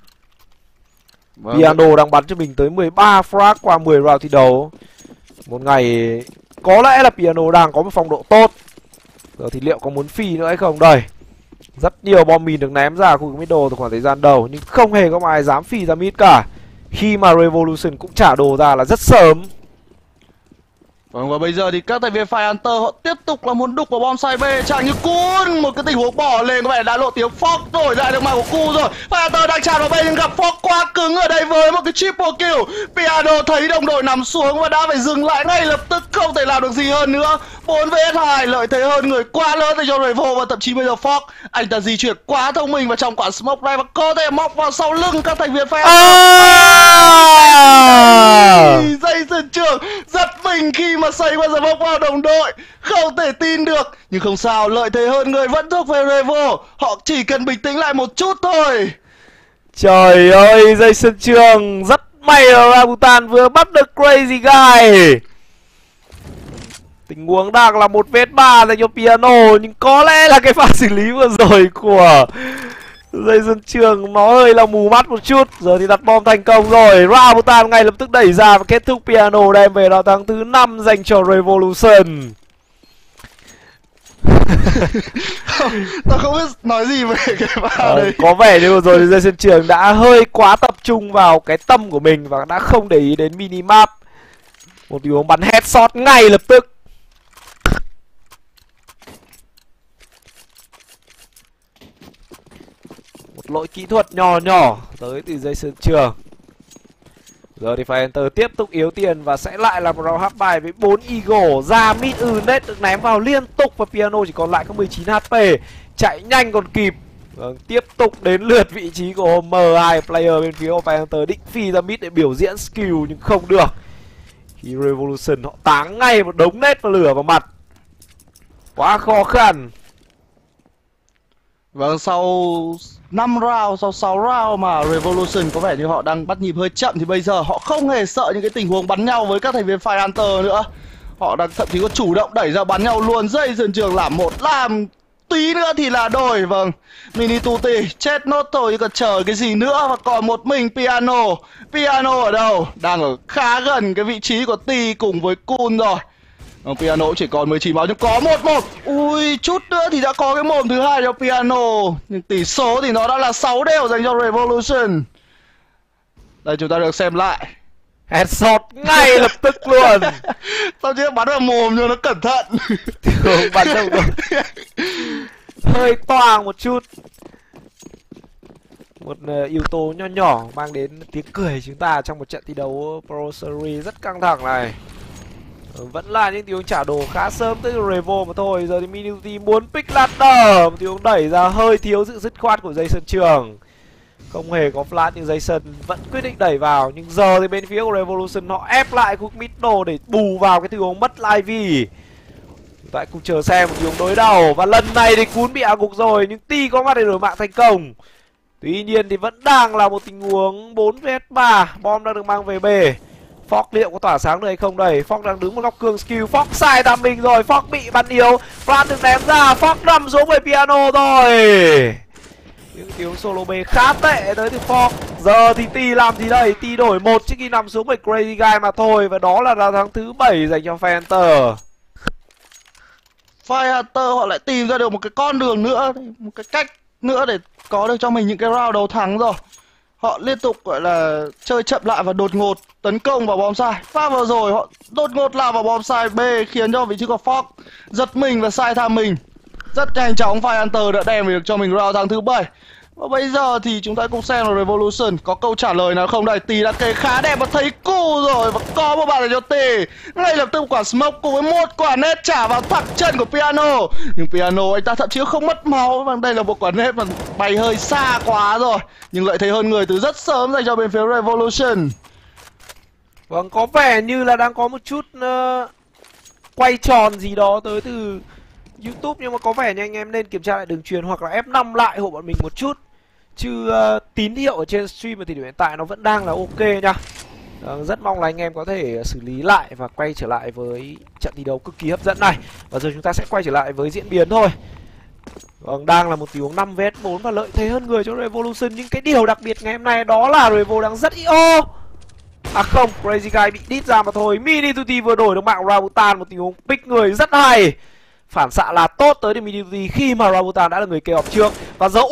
Speaker 1: Piano đang bắn cho mình tới 13 frag qua 10 round thi đấu. Một ngày có lẽ là Piano đang có một phong độ tốt. Giờ thì liệu có muốn phi nữa hay không đây? Rất nhiều bom mìn được ném ra khu vực middle từ khoảng thời gian đầu, nhưng không hề có ai dám phi ra mid cả, khi mà Revolution cũng trả đồ ra là rất sớm.
Speaker 2: Vâng, và bây giờ thì các thành viên Firehunter họ tiếp tục là muốn đục vào bonsai B. Chẳng như Kun, một cái tình huống bỏ lên có vẻ đã lộ tiếng Fox đổi lại được mạng của Kun rồi. Firehunter đang tràn vào B nhưng gặp Fox quá cứng ở đây với một cái triple kill. Piano thấy đồng đội nằm xuống và đã phải dừng lại ngay lập tức, không thể làm được gì hơn nữa. 4 vs 2, lợi thế hơn người quá lớn dành cho Revo, và thậm chí bây giờ Fox anh ta di chuyển quá thông minh vào trong quả smoke này và có thể móc vào sau lưng các thành viên Firehunter. Jason Trường giật mình khi mà xây qua giờ bốc vào đồng đội, không thể tin được. Nhưng không sao, lợi thế hơn người vẫn thuộc về Revo, họ chỉ cần bình tĩnh lại một chút thôi.
Speaker 1: Trời ơi, Jason Trường rất may là Rabutan vừa bắt được Crazy Guy. Tình huống đang là 1 vs 3 dành cho Piano, nhưng có lẽ là cái pha xử lý vừa rồi của Jason Trường nó hơi là mù mắt một chút. Giờ thì đặt bom thành công rồi. Rabutan ngay lập tức đẩy ra và kết thúc. Piano đem về đó thắng thứ 5 dành cho Revolution.
Speaker 2: Tao không biết nói gì về cái pha đấy.
Speaker 1: Có vẻ như vừa rồi Jason Trường đã hơi quá tập trung vào cái tâm của mình và đã không để ý đến minimap. Một tình huống bắn headshot ngay lập tức. Một lỗi kỹ thuật nhỏ nhỏ tới từ Jason Trường. Giờ thì Fighter tiếp tục yếu tiền và sẽ lại là một round half bài với 4 Eagle. Ra mid net được ném vào liên tục và Piano chỉ còn lại có 19 HP. Chạy nhanh còn kịp. Vâng, tiếp tục đến lượt vị trí của Homer. Hai player bên phía của Fighter định phi ra mid để biểu diễn skill nhưng không được. Khi Revolution họ táng ngay một đống net và lửa vào mặt. Quá khó khăn.
Speaker 2: Vâng, sau 5 round, sau 6 round mà Revolution có vẻ như họ đang bắt nhịp hơi chậm, thì bây giờ họ không hề sợ những cái tình huống bắn nhau với các thành viên Firehunter nữa. Họ đang thậm chí có chủ động đẩy ra bắn nhau luôn. Jason Trường làm một, làm tí nữa thì là đôi. Vâng, Mini Tuti chết nốt thôi, còn chờ cái gì nữa. Và còn một mình Piano. Piano ở đâu? Đang ở khá gần cái vị trí của Ti cùng với Kun rồi. Piano chỉ còn 19 máu nhưng có 1-1. Ui, chút nữa thì đã có cái mồm thứ hai cho Piano. Nhưng tỷ số thì nó đã là 6 đều dành cho Revolution. Đây, chúng ta được xem lại.
Speaker 1: Headshot ngay lập tức luôn.
Speaker 2: Sao chứ bắn vào mồm cho nó cẩn thận.
Speaker 1: Không bắn đâu rồi. Hơi toang một chút. Một yếu tố nho nhỏ mang đến tiếng cười chúng ta trong một trận thi đấu Pro Series rất căng thẳng này. Vẫn là những tiếng trả đồ khá sớm tới Revo mà thôi. Giờ thì Minuti muốn pick ladder. Một tiếng đẩy ra hơi thiếu sự dứt khoát của Jason Trường. Không hề có flash nhưng Jason vẫn quyết định đẩy vào. Nhưng giờ thì bên phía của Revolution họ ép lại khu middle để bù vào cái tình huống mất Livy. Chúng ta cùng chờ xem một tiếng đối đầu. Và lần này thì Kun bị hạ gục rồi, nhưng Ti có mặt để đổi mạng thành công. Tuy nhiên thì vẫn đang là một tình huống 4 vs 3. Bom đang được mang về bề. Fox liệu có tỏa sáng được hay không đây? Fox đang đứng một góc cương skill. Fox sai tạm mình rồi. Fox bị bắn yếu. Flan được ném ra. Fox nằm xuống với Piano rồi. Những tiếng solo B khá tệ tới từ Fox. Giờ thì Ti làm gì đây? Ti đổi một trước khi nằm xuống với Crazy Guy mà thôi. Và đó là thắng thứ 7 dành cho Phantom.
Speaker 2: Fire Hunter họ lại tìm ra được một cái con đường nữa, một cái cách nữa để có được cho mình những cái round đấu thắng rồi. Họ liên tục gọi là chơi chậm lại và đột ngột tấn công vào bom sai. Pha vừa rồi họ đột ngột lao vào bom sai B khiến cho vị trí của Fox giật mình và sai tham mình. Rất nhanh chóng Fire Hunter đã đem được cho mình round thắng thứ 7. Và bây giờ thì chúng ta cùng xem là Revolution có câu trả lời nào không đây. Tì đã kê khá đẹp và thấy cu rồi, và có một bàn để cho Tì. Ngay lập tức quả smoke cùng với một quả net trả vào thẳng chân của Piano. Nhưng Piano anh ta thậm chí không mất máu, và đây là một quả net mà bay hơi xa quá rồi. Nhưng lợi thế hơn người từ rất sớm dành cho bên phía Revolution.
Speaker 1: Vâng, có vẻ như là đang có một chút quay tròn gì đó tới từ YouTube, nhưng mà có vẻ như anh em nên kiểm tra lại đường truyền hoặc là F5 lại hộ bọn mình một chút. Chứ tín hiệu ở trên stream ở thời điểm hiện tại nó vẫn đang là ok nha. Rất mong là anh em có thể xử lý lại và quay trở lại với trận thi đấu cực kỳ hấp dẫn này. Và giờ chúng ta sẽ quay trở lại với diễn biến thôi. Vâng, đang là một tình huống 5 vs 4 và lợi thế hơn người cho Revolution. Nhưng cái điều đặc biệt ngày hôm nay đó là Revo đang rất IO. À không, Crazy Guy bị đít ra mà thôi. Mini Tutti vừa đổi được mạng Rabutan, một tình huống pick người rất hay. Phản xạ là tốt tới từ Mini Tutti khi mà Rabutan đã là người kê off trước. Và giờ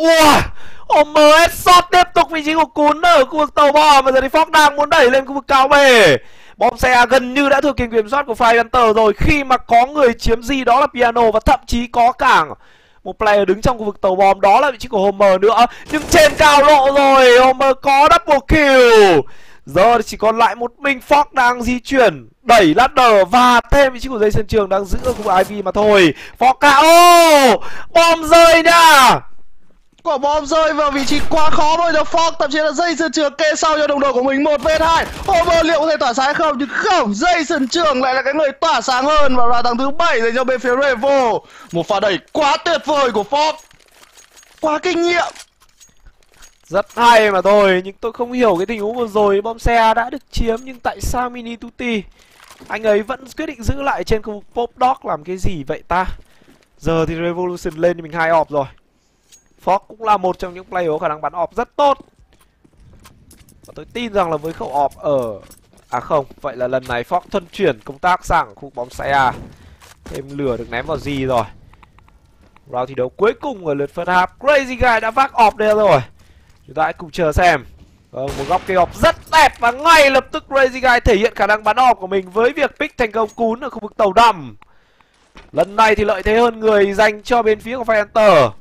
Speaker 1: OMS shot tiếp tục vị trí của Cún ở khu vực tàu bò. Mà giờ thì Fox đang muốn đẩy lên khu vực cao bề. Bom xe gần như đã thuộc quyền kiểm soát của Fire Hunter rồi, khi mà có người chiếm gì đó là Piano, và thậm chí có cả một player đứng trong khu vực tàu bom, đó là vị trí của Homer nữa. Nhưng trên cao lộ rồi, Homer có double kill. Giờ chỉ còn lại một mình Fox đang di chuyển, đẩy ladder và thêm vị trí của dây sân trường đang giữ ở khu vực IV mà thôi. Fox KO, bom rơi nha.
Speaker 2: Quả bom rơi vào vị trí quá khó rồi cho Fox, thậm chí là dây sân trường kê sau cho đồng đội của mình 1v2. Homer liệu có thể tỏa sáng hay không? Nhưng không, dây sân trường lại là cái người tỏa sáng hơn và round thắng thứ 7 dành cho bên phía Revo. Một pha đẩy quá tuyệt vời của Fox, quá kinh nghiệm.
Speaker 1: Rất hay mà thôi, nhưng tôi không hiểu cái tình huống vừa rồi. Bom xe đã được chiếm nhưng tại sao Mini Tutti anh ấy vẫn quyết định giữ lại trên khu vực Pop Dog làm cái gì vậy ta? Giờ thì Revolution lên thì mình 2 off rồi. Fox cũng là một trong những player có khả năng bắn off rất tốt. Và tôi tin rằng là với khẩu off ở... À không, vậy là lần này Fox thuần chuyển công tác sang khu bom xe. Thêm lửa được ném vào gì rồi. Round thi đấu cuối cùng ở lượt first half. Crazy Guy đã vác off đây rồi. Chúng ta hãy cùng chờ xem. Một góc kê off rất đẹp và ngay lập tức Crazy Guy thể hiện khả năng bắn off của mình với việc pick thành công Cún ở khu vực tàu đầm. Lần này thì lợi thế hơn người dành cho bên phía của Fire Hunter.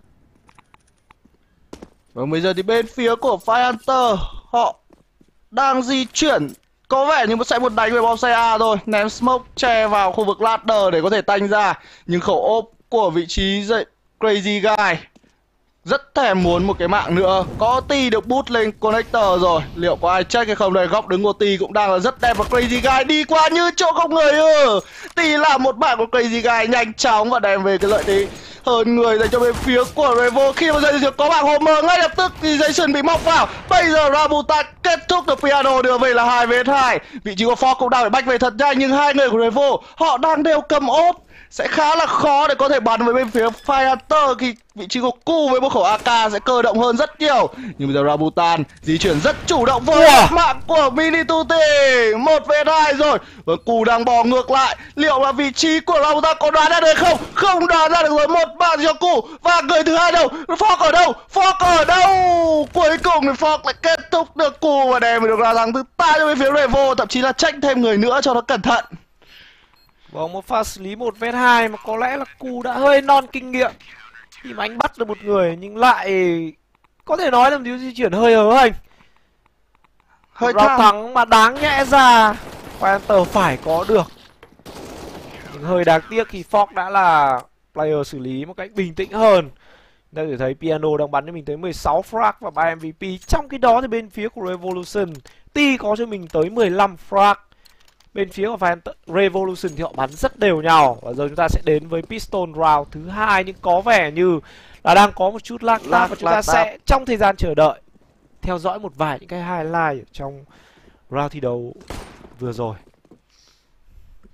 Speaker 2: Và bây giờ thì bên phía của Fire Hunter họ đang di chuyển, có vẻ như sẽ một đánh về bom xe A thôi. Ném smoke che vào khu vực ladder để có thể tanh ra. Nhưng khẩu ốp của vị trí dậy Crazy Guy rất thèm muốn một cái mạng nữa. Có Ti được boost lên connector rồi, liệu có ai check hay không đây? Góc đứng của Ti cũng đang là rất đẹp và Crazy Guy đi qua như chỗ không người. Ti là một bạn của Crazy Guy nhanh chóng và đem về cái lợi thế hơn người dành cho bên phía của Revo. Khi mà dây có bạn Homer ngay lập tức thì Jason bị móc vào. Bây giờ Rabutan kết thúc được Piano đưa về là 2v2. Vị trí của Fox cũng đang phải bách về thật nhanh, nhưng hai người của Revo họ đang đều cầm ốp, sẽ khá là khó để có thể bắn với bên phía Fire Hunter khi vị trí của Cu với một khẩu AK sẽ cơ động hơn rất nhiều. Nhưng bây giờ Rabutan di chuyển rất chủ động với mạng của Mini Tutti. 1v2 rồi. Và Cu đang bò ngược lại. Liệu là vị trí của Rabutan có đoán ra được không? Không đoán ra được rồi. Một bàn cho Cu. Và người thứ hai đâu? Fox ở đâu? Fox ở đâu? Cuối cùng thì Fox lại kết thúc được Cu và đem được ra thắng thứ 3 cho bên phía Revo. Thậm chí là tranh thêm người nữa cho nó cẩn thận.
Speaker 1: Vâng, một pha xử lý 1v2 mà có lẽ là Cu đã hơi non kinh nghiệm khi mà anh bắt được một người, nhưng lại có thể nói là một điều di chuyển hơi hớ hành.
Speaker 2: Hơi
Speaker 1: thắng mà đáng nhẽ ra Fire Hunter phải có được. Nhưng hơi đáng tiếc khi Fox đã là player xử lý một cách bình tĩnh hơn. Đã thể thấy Piano đang bắn cho mình tới 16 frag và 3 MVP. Trong khi đó thì bên phía của Revolution Ti có cho mình tới 15 frag. Bên phía của Revolution thì họ bắn rất đều nhau. Và giờ chúng ta sẽ đến với Pistol round thứ 2. Nhưng có vẻ như là đang có một chút lag và chúng ta sẽ trong thời gian chờ đợi theo dõi một vài những cái highlight ở trong round thi đấu vừa rồi.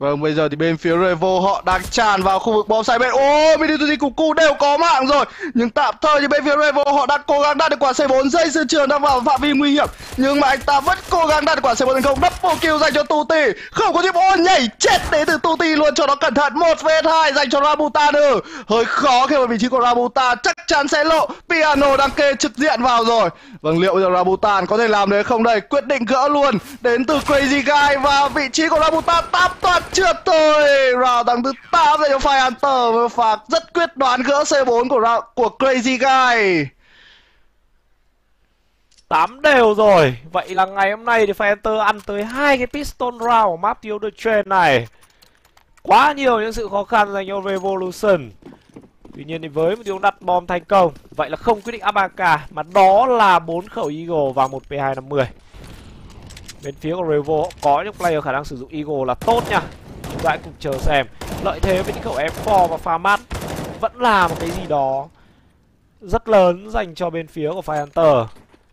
Speaker 2: Vâng, bây giờ thì bên phía Revo họ đang tràn vào khu vực bom site bên. Ô, Mini cùng Cu đều có mạng rồi. Nhưng tạm thời thì bên phía Revo họ đang cố gắng đạt được quả C4. Dây Sơn Trường đang vào phạm vi nguy hiểm, nhưng mà anh ta vẫn cố gắng đạt được quả C4 thành công. Double kill dành cho Tuti. Không có tiếp. Ô, nhảy chết đến từ Tuti luôn, cho nó cẩn thận. 1v2 dành cho Rabutan. Hơi khó khi mà vị trí của Rabutan chắc chắn sẽ lộ. Piano đang kê trực diện vào rồi. Vâng, liệu bây giờ Rabutan có thể làm đấy không đây? Quyết định gỡ luôn đến từ Crazy Guy, và vị trí của Rabutan táp toàn trượt thôi. Round tăng thứ 8 dành cho Fire Hunter với pha rất quyết đoán gỡ C4 của Crazy Guy.
Speaker 1: 8 đều rồi. Vậy là ngày hôm nay thì Fire Hunter ăn tới 2 cái pistol round ở map The Elder Train này. Quá nhiều những sự khó khăn dành cho Revolution. Tuy nhiên thì với một tiếng đặt bom thành công, vậy là không quyết định up AK, mà đó là 4 khẩu Eagle và một P250. Bên phía của Revo có những player khả năng sử dụng Eagle là tốt nha. Chúng ta hãy cùng chờ xem. Lợi thế với những khẩu M4 và Famat vẫn là một cái gì đó rất lớn dành cho bên phía của Fire Hunter.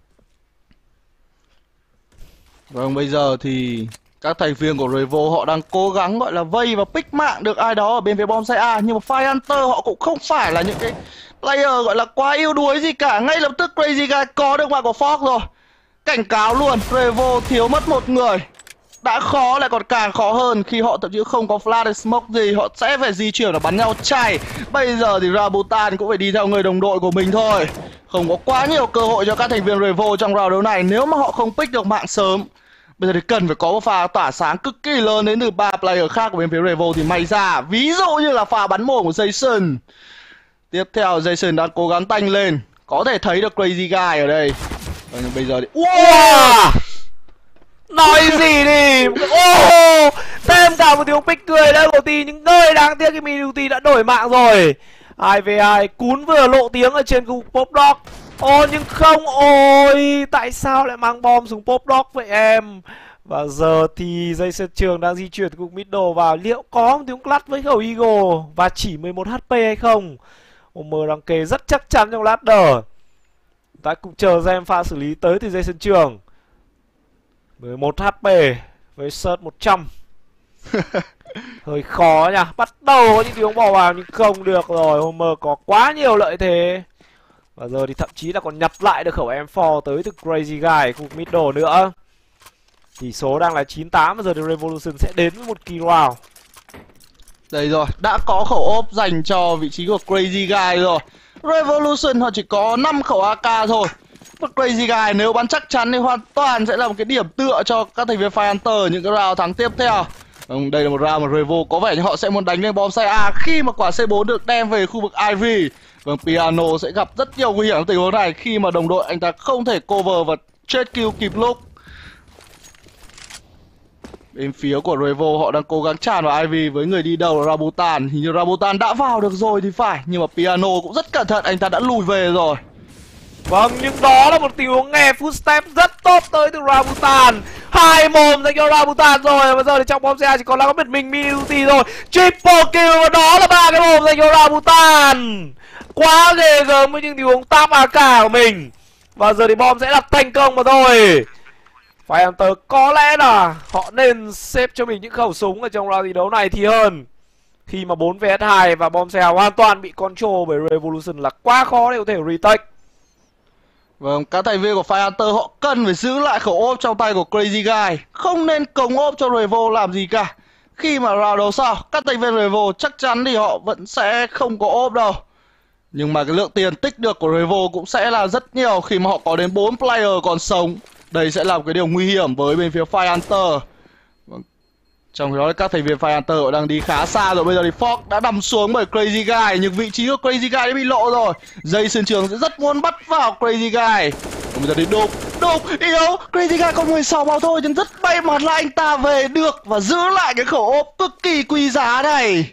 Speaker 2: Vâng, bây giờ thì các thành viên của Revo họ đang cố gắng gọi là vây và pick mạng được ai đó ở bên phía bom site A. Nhưng mà Fire Hunter họ cũng không phải là những cái player gọi là quá yếu đuối gì cả. Ngay lập tức Crazy Guy có được mạng của Fox rồi. Cảnh cáo luôn, Revo thiếu mất một người. Đã khó lại còn càng khó hơn khi họ thậm chí không có flash smoke gì. Họ sẽ phải di chuyển và bắn nhau chay. Bây giờ thì Rabutan cũng phải đi theo người đồng đội của mình thôi. Không có quá nhiều cơ hội cho các thành viên Revo trong round đấu này nếu mà họ không pick được mạng sớm. Bây giờ thì cần phải có một pha tỏa sáng cực kỳ lớn đến từ 3 player khác của bên phía Revo thì may ra. Ví dụ như là pha bắn mồm của Jason. Tiếp theo Jason đang cố gắng tanh lên. Có thể thấy được Crazy Guy ở đây. Nhưng bây giờ thì...
Speaker 1: Wow! Nói gì đi. Thêm cả một tiếng pick cười đây của T, nhưng nơi đáng tiếc cái Minuti đã đổi mạng rồi. 2v2 cún vừa lộ tiếng ở trên khu Pop Dog. Nhưng không, ôi tại sao lại mang bom xuống Pop Dog vậy em. Và giờ thì dây Sơn Trường đang di chuyển cục middle vào. Liệu có một tiếng clutch với khẩu Eagle và chỉ 11 HP hay không? Homer đang kề rất chắc chắn trong ladder. Ta cũng chờ xem pha xử lý tới từ dây Sơn Trường. 11 HP với search 100. Hơi khó nha. Bắt đầu có những tiếng bỏ vào nhưng không được rồi. Homer có quá nhiều lợi thế. Và giờ thì thậm chí là còn nhặt lại được khẩu M4 tới từ Crazy Guy khu middle nữa. Tỷ số đang là 9-8. Và giờ thì Revolution sẽ đến với một kỳ round.
Speaker 2: Đây rồi, đã có khẩu ốp dành cho vị trí của Crazy Guy rồi. Revolution họ chỉ có 5 khẩu AK thôi. Và Crazy Guy nếu bắn chắc chắn thì hoàn toàn sẽ là một cái điểm tựa cho các thành viên Fire Hunter những cái round thắng tiếp theo. Đây là một round mà Revo có vẻ như họ sẽ muốn đánh lên bom site A khi mà quả C4 được đem về khu vực Ivy. Vâng, Piano sẽ gặp rất nhiều nguy hiểm trong tình huống này khi mà đồng đội anh ta không thể cover và chết kill kịp lúc. Bên phía của Revo họ đang cố gắng tràn vào Ivy với người đi đầu là Rabutan. Hình như Rabutan đã vào được rồi thì phải, nhưng mà Piano cũng rất cẩn thận, anh ta đã lùi về rồi.
Speaker 1: Vâng, nhưng đó là một tình huống nghe footstep rất tốt tới từ Rabutan. 2 mồm dành cho Rabutan rồi. Bây giờ thì trong bom xe chỉ còn là có một mình Minuti rồi. Triple kill và đó là 3 cái mồm dành cho Rabutan. Quá ghê gớm với những tình huống tap AK của mình. Và giờ thì bom sẽ đặt thành công mà thôi. Fire Hunter có lẽ là họ nên xếp cho mình những khẩu súng ở trong round thi đấu này thì hơn. Khi mà 4 vs 2 và bom xe hoàn toàn bị control bởi Revolution là quá khó để có thể retake.
Speaker 2: Vâng, các thành viên của Fire Hunter họ cần phải giữ lại khẩu ốp trong tay của Crazy Guy. Không nên cống ốp cho Revo làm gì cả. Khi mà round đấu sau, các thành viên Revo chắc chắn thì họ vẫn sẽ không có ốp đâu. Nhưng mà cái lượng tiền tích được của Revo cũng sẽ là rất nhiều khi mà họ có đến 4 player còn sống. Đây sẽ là một cái điều nguy hiểm với bên phía Fire Hunter. Trong khi đó các thành viên Fire Hunter họ đang đi khá xa rồi. Bây giờ thì Fox đã nằm xuống bởi Crazy Guy, nhưng vị trí của Crazy Guy đã bị lộ rồi. Dây Sơn Trường sẽ rất muốn bắt vào Crazy Guy. Bây giờ thì đục yếu. Crazy Guy còn 16 máu thôi, nhưng rất may mắn là anh ta về được và giữ lại cái khẩu ốp cực kỳ quý giá này.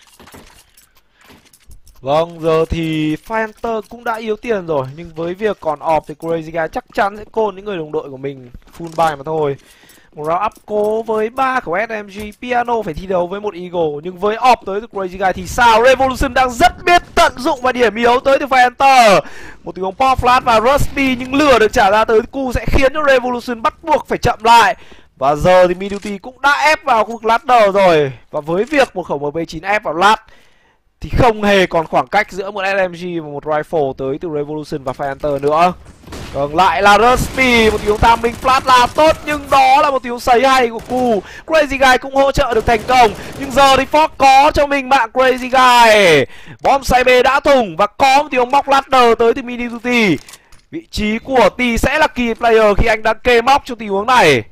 Speaker 1: Vâng, giờ thì Fire Hunter cũng đã yếu tiền rồi. Nhưng với việc còn off thì Crazy Guy chắc chắn sẽ côn những người đồng đội của mình full buy mà thôi. Một round up cố với 3 khẩu SMG. Piano phải thi đấu với một Eagle. Nhưng với off tới từ Crazy Guy thì sao? Revolution đang rất biết tận dụng và điểm yếu tới từ Fire Hunter. Một tình huống pop flash và Rusty, nhưng lửa được trả ra tới Cu sẽ khiến cho Revolution bắt buộc phải chậm lại. Và giờ thì Minuti cũng đã ép vào khu vực ladder rồi. Và với việc một khẩu MP9 ép vào lát thì không hề còn khoảng cách giữa một SMG và một rifle tới từ Revolution và Firehunter nữa. Còn lại là Rusty, một tình huống tham minh flash là tốt, nhưng đó là một tình huống sấy hay của Cu. Crazy Guy cũng hỗ trợ được thành công. Nhưng giờ thì Fox có cho mình mạng Crazy Guy. Bom say B đã thủng và có một tình huống móc ladder tới từ Minuti. Vị trí của T sẽ là key player khi anh đang kê móc trong tình huống này.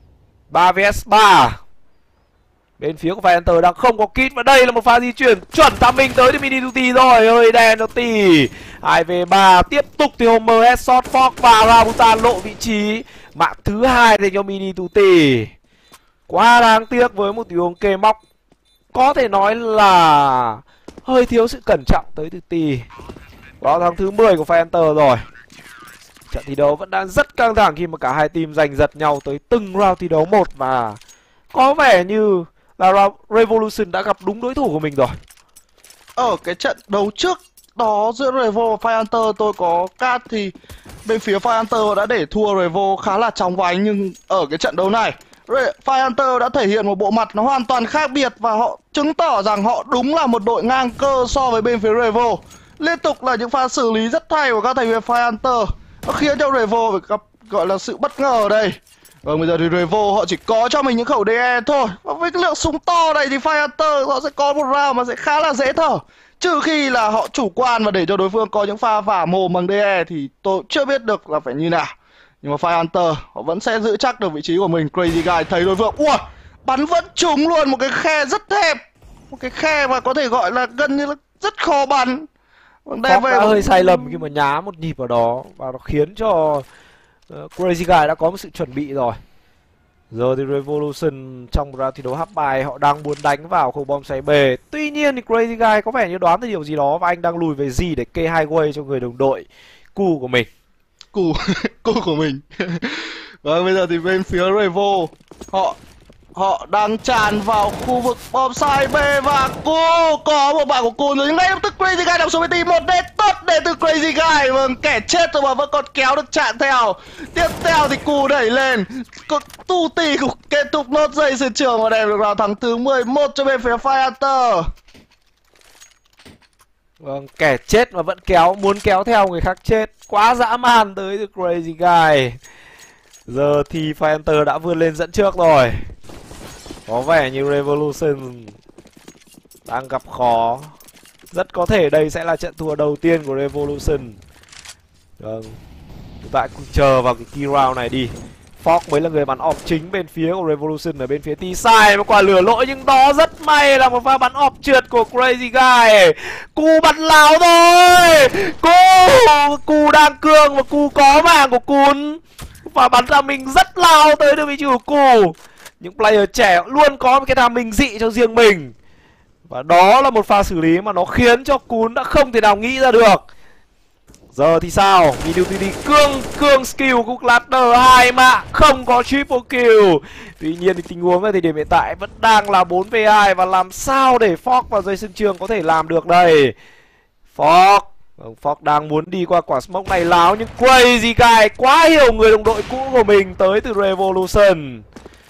Speaker 1: 3 vs 3. Bên phía của Firehunter đang không có kit. Và đây là một pha di chuyển chuẩn tham minh tới từ Minuti rồi. Hơi đen nó tì. 2v3. Tiếp tục thì Homer headshot Fox và Rambutan lộ vị trí. Mạng thứ hai dành cho Minuti. Quá đáng tiếc với một tình huống kê móc có thể nói là hơi thiếu sự cẩn trọng tới từ T. Đó thắng thứ 10 của Firehunter rồi. Trận thi đấu vẫn đang rất căng thẳng khi mà cả hai team giành giật nhau tới từng round thi đấu một. Và có vẻ như là Revolution đã gặp đúng đối thủ của mình rồi.
Speaker 2: Ở cái trận đấu trước đó giữa Revo và Firehunter tôi có cát thì bên phía Firehunter đã để thua Revo khá là chóng vánh. Nhưng ở cái trận đấu này Firehunter đã thể hiện một bộ mặt nó hoàn toàn khác biệt. Và họ chứng tỏ rằng họ đúng là một đội ngang cơ so với bên phía Revo. Liên tục là những pha xử lý rất hay của các thành viên Firehunter. Nó khiến cho Revo phải gặp gọi là sự bất ngờ ở đây. Vâng, bây giờ thì Revo họ chỉ có cho mình những khẩu DE thôi. Và với cái lượng súng to này thì Firehunter họ sẽ có một round mà sẽ khá là dễ thở. Trừ khi là họ chủ quan và để cho đối phương có những pha vả mồm bằng DE thì tôi chưa biết được là phải như nào. Nhưng mà Firehunter họ vẫn sẽ giữ chắc được vị trí của mình. Crazy Guy thấy đối phương ui, bắn vẫn trúng luôn một cái khe rất hẹp. Một cái khe mà có thể gọi là gần như là rất khó bắn.
Speaker 1: Fox đã hơi sai lầm khi mà nhá một nhịp ở đó. Và nó khiến cho Crazy Guy đã có một sự chuẩn bị rồi. Giờ thì Revolution trong một round thi đấu hấp bài họ đang muốn đánh vào khu bom xoay B. Tuy nhiên thì Crazy Guy có vẻ như đoán được điều gì đó và anh đang lùi về G để kê highway cho người đồng đội Cu của mình.
Speaker 2: Cu của mình. Và bây giờ thì bên phía Revo họ đang tràn vào khu vực bom xoay B và cô có một bạn của cô rồi. Nhưng ngay lập tức Crazy Guy đập xuống bên team. Một đế tốt đến từ Crazy Guy. Vâng, kẻ chết rồi mà vẫn còn kéo được chặn theo. Tiếp theo thì Cu đẩy lên. Tu Tì cũng kết thúc nốt giây sân trường và đem được vào thắng thứ 11 cho bên phía Firehunter.
Speaker 1: Vâng, kẻ chết mà vẫn muốn kéo theo người khác chết. Quá dã man tới từ Crazy Guy. Giờ thì Firehunter đã vươn lên dẫn trước rồi. Có vẻ như Revolution đang gặp khó. Rất có thể đây sẽ là trận thua đầu tiên của Revolution. Vâng, chúng ta cùng chờ vào cái key round này đi. Fox mới là người bắn off chính bên phía của Revolution. Ở bên phía T-side một quả lửa lỗi. Nhưng đó rất may là một pha bắn off trượt của Crazy Guy. Cu bắn láo thôi. Cu đang cương và Cu có mạng của Cún. Và bắn ra mình rất lao tới được vị trí của Cu. Những player trẻ luôn có một cái tham minh dị cho riêng mình. Và đó là một pha xử lý mà nó khiến cho Cún đã không thể nào nghĩ ra được. Giờ thì sao? Minuti đi cương skill của Ladder 2 mạng, không có triple kill. Tuy nhiên thì tình huống ở thời điểm hiện tại vẫn đang là 4v2. Và làm sao để Fox và dây sân trường có thể làm được đây? Fox đang muốn đi qua quả smoke này láo. Nhưng Crazy Guy quá hiểu người đồng đội cũ của mình tới từ Revolution.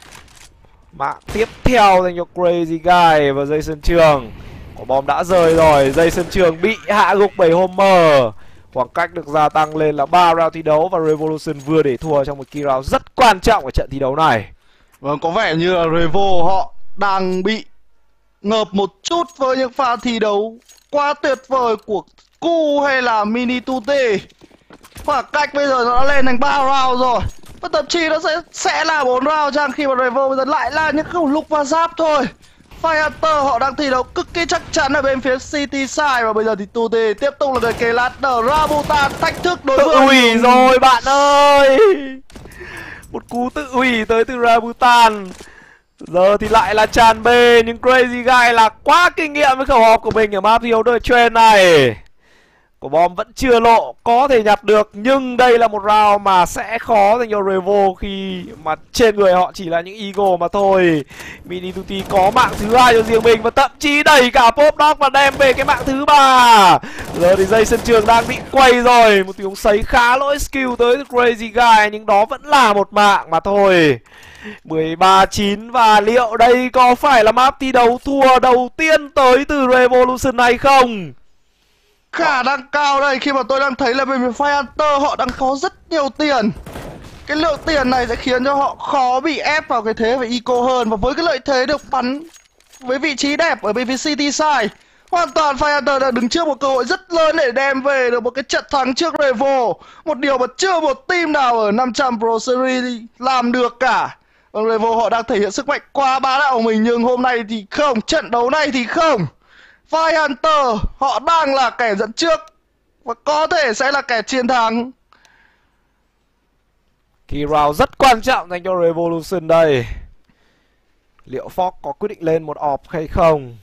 Speaker 1: Mạng tiếp theo dành cho Crazy Guy và dây sân trường. Quả bom đã rơi rồi. Dây sân trường bị hạ gục bởi Homer. Khoảng cách được gia tăng lên là 3 round thi đấu. Và Revolution vừa để thua trong một key round rất quan trọng ở trận thi đấu này.
Speaker 2: Vâng, có vẻ như là Revo họ đang bị ngợp một chút với những pha thi đấu quá tuyệt vời của Cu hay là Mini Tute. Khoảng cách bây giờ nó đã lên thành 3 round rồi. Và thậm chí nó sẽ là 4 round chăng, khi mà Revo bây giờ lại là những khẩu lục và giáp thôi. Firehunter họ đang thi đấu cực kỳ chắc chắn ở bên phía City Side. Và bây giờ thì Tute tiếp tục là người kê ladder. Rambutan thách thức đối phương.
Speaker 1: Tự hủy rồi bạn ơi. Một cú tự hủy tới từ Rambutan. Giờ thì lại là tràn B. Nhưng Crazy Guy là quá kinh nghiệm với khẩu hộp của mình ở map The Elder Train này. Quả bom vẫn chưa lộ, có thể nhặt được, nhưng đây là một round mà sẽ khó dành cho Revo khi mà trên người họ chỉ là những Eagle mà thôi. Mini Tutti có mạng thứ hai cho riêng mình và thậm chí đẩy cả Pop Dog và đem về cái mạng thứ ba. Giờ thì dây sân trường đang bị quay rồi, một tiếng sấy khá lỗi skill tới từ Crazy Guy, nhưng đó vẫn là một mạng mà thôi. 13-9 và liệu đây có phải là map thi đấu thua đầu tiên tới từ Revolution hay không?
Speaker 2: Khả năng cao đây, khi mà tôi đang thấy là bên phía Firehunter họ đang có rất nhiều tiền. Cái lượng tiền này sẽ khiến cho họ khó bị ép vào cái thế về eco hơn. Và với cái lợi thế được bắn với vị trí đẹp ở bên phía City Side, hoàn toàn Firehunter đã đứng trước một cơ hội rất lớn để đem về được một cái trận thắng trước Revo. Một điều mà chưa một team nào ở 500 Pro Series làm được cả. Revo họ đang thể hiện sức mạnh quá bá đạo của mình, nhưng hôm nay thì không, trận đấu này thì không. Firehunter họ đang là kẻ dẫn trước và có thể sẽ là kẻ chiến thắng.
Speaker 1: Key round rất quan trọng dành cho Revolution đây. Liệu Fox có quyết định lên một off hay không?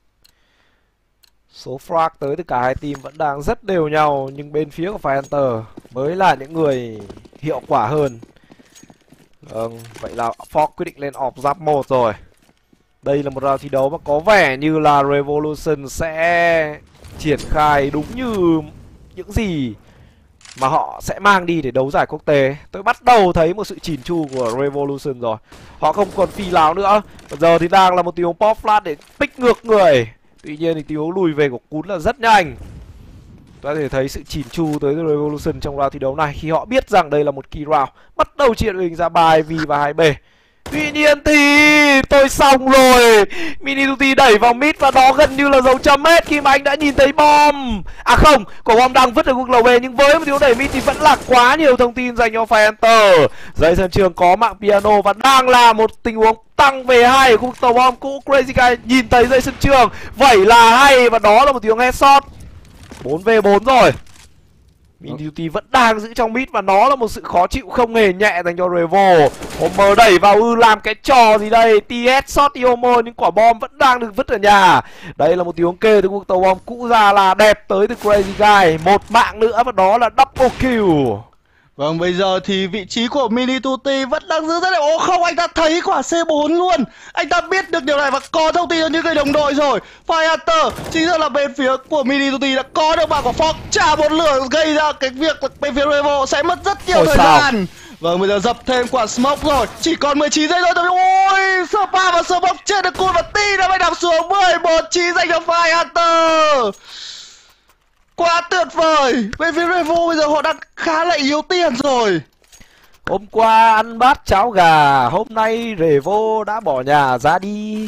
Speaker 1: Số frag tới từ cả hai team vẫn đang rất đều nhau, nhưng bên phía của Firehunter mới là những người hiệu quả hơn. Vậy là Fox quyết định lên off giáp 1 rồi. Đây là một round thi đấu mà có vẻ như là Revolution sẽ triển khai đúng như những gì mà họ sẽ mang đi để đấu giải quốc tế. Tôi bắt đầu thấy một sự chỉn chu của Revolution rồi. Họ không còn phi láo nữa. Bây giờ thì đang là một tiếng pop flash để pick ngược người. Tuy nhiên thì tiếng lùi về của Cún là rất nhanh. Tôi có thể thấy sự chỉn chu tới Revolution trong round thi đấu này khi họ biết rằng đây là một key round. Bắt đầu triển hình ra bài V và 2B. Tuy nhiên thì tôi xong rồi. Mini Tutti đẩy vào mid và đó gần như là dấu chấm hết khi mà anh đã nhìn thấy bom. À không, quả bom đang vứt ở quốc lầu về, nhưng với một tiếng đẩy mid thì vẫn là quá nhiều thông tin dành cho Firehunter. Dây sân trường có mạng piano và đang là một tình huống tăng về 2 ở khu vực tàu bom cũ. Crazy Guy nhìn thấy dây sân trường, vậy là hay và đó là một tiếng headshot. 4v4 rồi. Mini Tutti vẫn đang giữ trong mid và nó là một sự khó chịu không hề nhẹ dành cho Revo. Homer đẩy vào làm cái trò gì đây? TS shot đi Homer nhưng quả bom vẫn đang được vứt ở nhà. Đây là một tiếng kê từ cuộc tàu bom cũ ra là đẹp tới từ Crazy Guy. Một mạng nữa và đó là double kill.
Speaker 2: Vâng, bây giờ thì vị trí của Mini Tutti vẫn đang giữ rất đẹp. Ồ không, anh ta thấy quả C4 luôn. Anh ta biết được điều này và có thông tin cho những người đồng đội rồi. Firehunter chính ra là bên phía của Mini Tutti đã có được mạng của Fox trả một lửa, gây ra cái việc là bên phía Revo sẽ mất rất nhiều thời gian. Vâng, bây giờ dập thêm quả smoke rồi. Chỉ còn 19 giây thôi. Ôi, Spa và smoke trên được cùn và T đã phải đạp xuống 11-9 dành cho Firehunter. Quá tuyệt vời. Bên phía Revo bây giờ họ đang khá là yếu tiền rồi.
Speaker 1: Hôm qua ăn bát cháo gà, hôm nay Revo đã bỏ nhà ra đi.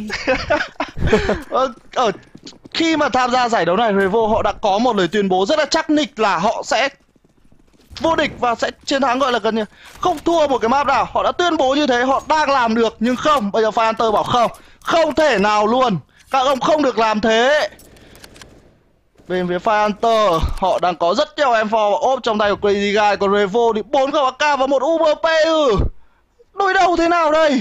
Speaker 2: Khi mà tham gia giải đấu này, Revo họ đã có một lời tuyên bố rất là chắc nịch là họ sẽ vô địch và sẽ chiến thắng, gọi là gần như không thua một cái map nào. Họ đã tuyên bố như thế, họ đang làm được. Nhưng không, bây giờ Firehunter bảo không, không thể nào luôn. Các ông không được làm thế. Bên phía Firehunter họ đang có rất nhiều M4 và ốp trong tay của Crazy Guy. Còn Revo thì 4 khẩu AK và một UMP. Đối đầu thế nào đây?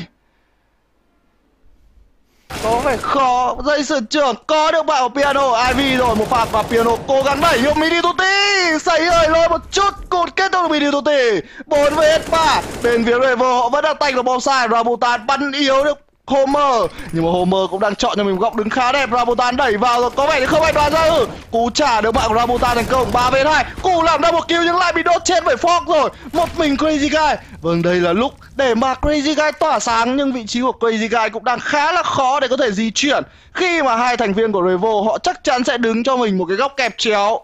Speaker 2: Có vẻ khó. Dây sườn trường có được bạn của piano IV rồi. Một phạt và piano cố gắng đẩy vô Mini Tutti. Xảy hơi lôi một chút. Cột kết thúc Mini Tutti 4v3. Bên phía Revo họ vẫn đang tanh vào bom sai. Rambutan bắn yếu được Homer, nhưng mà Homer cũng đang chọn cho mình một góc đứng khá đẹp. Rambutan đẩy vào rồi, có vẻ như không ai đoán ra. Cú trả được bạn của Rambutan thành công 3v2. Cú làm ra một kill nhưng lại bị đốt chết bởi Fox rồi. Một mình Crazy Guy. Vâng, đây là lúc để mà Crazy Guy tỏa sáng, nhưng vị trí của Crazy Guy cũng đang khá là khó để có thể di chuyển khi mà hai thành viên của Revo họ chắc chắn sẽ đứng cho mình một cái góc kẹp chéo.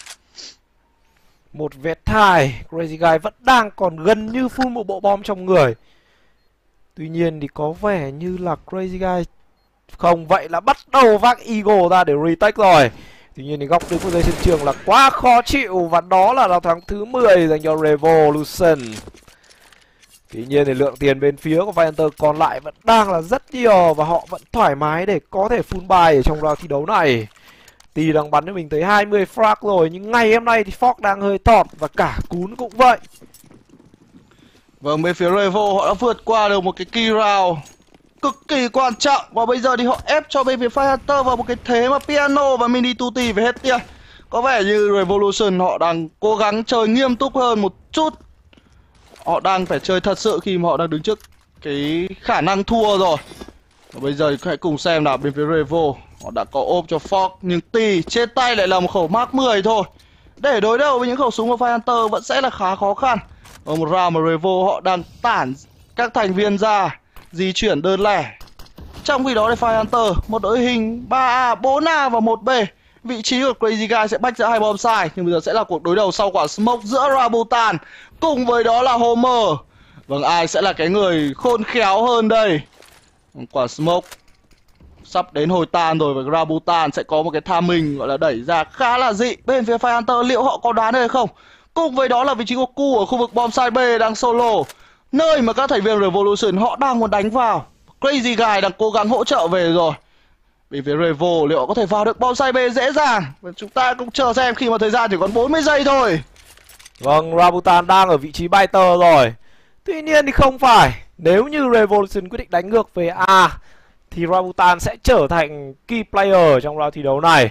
Speaker 1: Một vết thai, Crazy Guy vẫn đang còn gần như phun một bộ bom trong người. Tuy nhiên thì có vẻ như là Crazy Guy không, vậy là bắt đầu vác Eagle ra để retake rồi. Tuy nhiên thì góc đứng của dây sân trường là quá khó chịu và đó là thắng thứ 10 dành cho Revolution. Tuy nhiên thì lượng tiền bên phía của Firehunter còn lại vẫn đang là rất nhiều và họ vẫn thoải mái để có thể full buy ở trong round thi đấu này. Tì đang bắn cho mình tới 20 frag rồi, nhưng ngày hôm nay thì Fox đang hơi thọt và cả Cún cũng vậy.
Speaker 2: Vâng, bên phía Revo họ đã vượt qua được một cái key round cực kỳ quan trọng. Và bây giờ thì họ ép cho bên phía Firehunter vào một cái thế mà piano và Mini Tutti phải hết tiền. có vẻ như Revolution họ đang cố gắng chơi nghiêm túc hơn một chút. Họ đang phải chơi thật sự khi mà họ đang đứng trước cái khả năng thua rồi. Và bây giờ hãy cùng xem nào, bên phía Revo họ đã có ôm cho Fox, nhưng T trên tay lại là một khẩu Mark 10 thôi. Để đối đầu với những khẩu súng của Firehunter vẫn sẽ là khá khó khăn. Ở một round mà Revo họ đang tản các thành viên ra, di chuyển đơn lẻ. Trong khi đó thì Firehunter, một đội hình 3A, 4A và 1B. Vị trí của Crazy Guy sẽ bách giữa hai bom sai. Nhưng bây giờ sẽ là cuộc đối đầu sau quả smoke giữa Rabutan cùng với đó là Homer. Vâng, ai sẽ là cái người khôn khéo hơn đây? Quả smoke sắp đến hồi tan rồi, và Rabutan sẽ có một cái timing gọi là đẩy ra khá là dị. Bên phía Firehunter liệu họ có đoán được hay không? Cùng với đó là vị trí của Cu ở khu vực bom sai B đang solo, nơi mà các thành viên Revolution họ đang muốn đánh vào. Crazy Guy đang cố gắng hỗ trợ về rồi. Bên phía Revo liệu họ có thể vào được bom sai B dễ dàng? Và chúng ta cũng chờ xem khi mà thời gian chỉ còn 40 giây thôi.
Speaker 1: Vâng, Rabutan đang ở vị trí Biter rồi. Tuy nhiên thì không phải. Nếu như Revolution quyết định đánh ngược về A thì Rabutan sẽ trở thành key player trong round thi đấu này.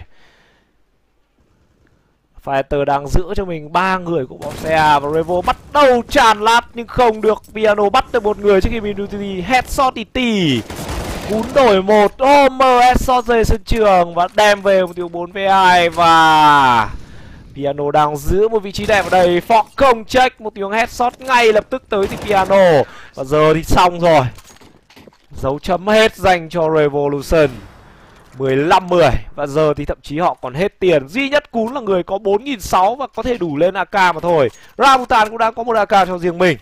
Speaker 1: Fighter đang giữ cho mình 3 người của bom xe A, và Revo bắt đầu tràn lát nhưng không được. Piano bắt được một người trước khi Minuty headshot tỉ. Cún đổi một, Homer headshot rơi sân trường và đem về một điều 4v2. Và Piano đang giữ một vị trí đẹp ở đây. Fox không check, một tiếng headshot ngay lập tức tới từ Piano. Và giờ thì xong rồi. Dấu chấm hết dành cho Revolution, 15-10. Và giờ thì thậm chí họ còn hết tiền. Duy nhất Cún là người có 4.600 và có thể đủ lên AK mà thôi. Rabutan cũng đã có một AK cho riêng mình.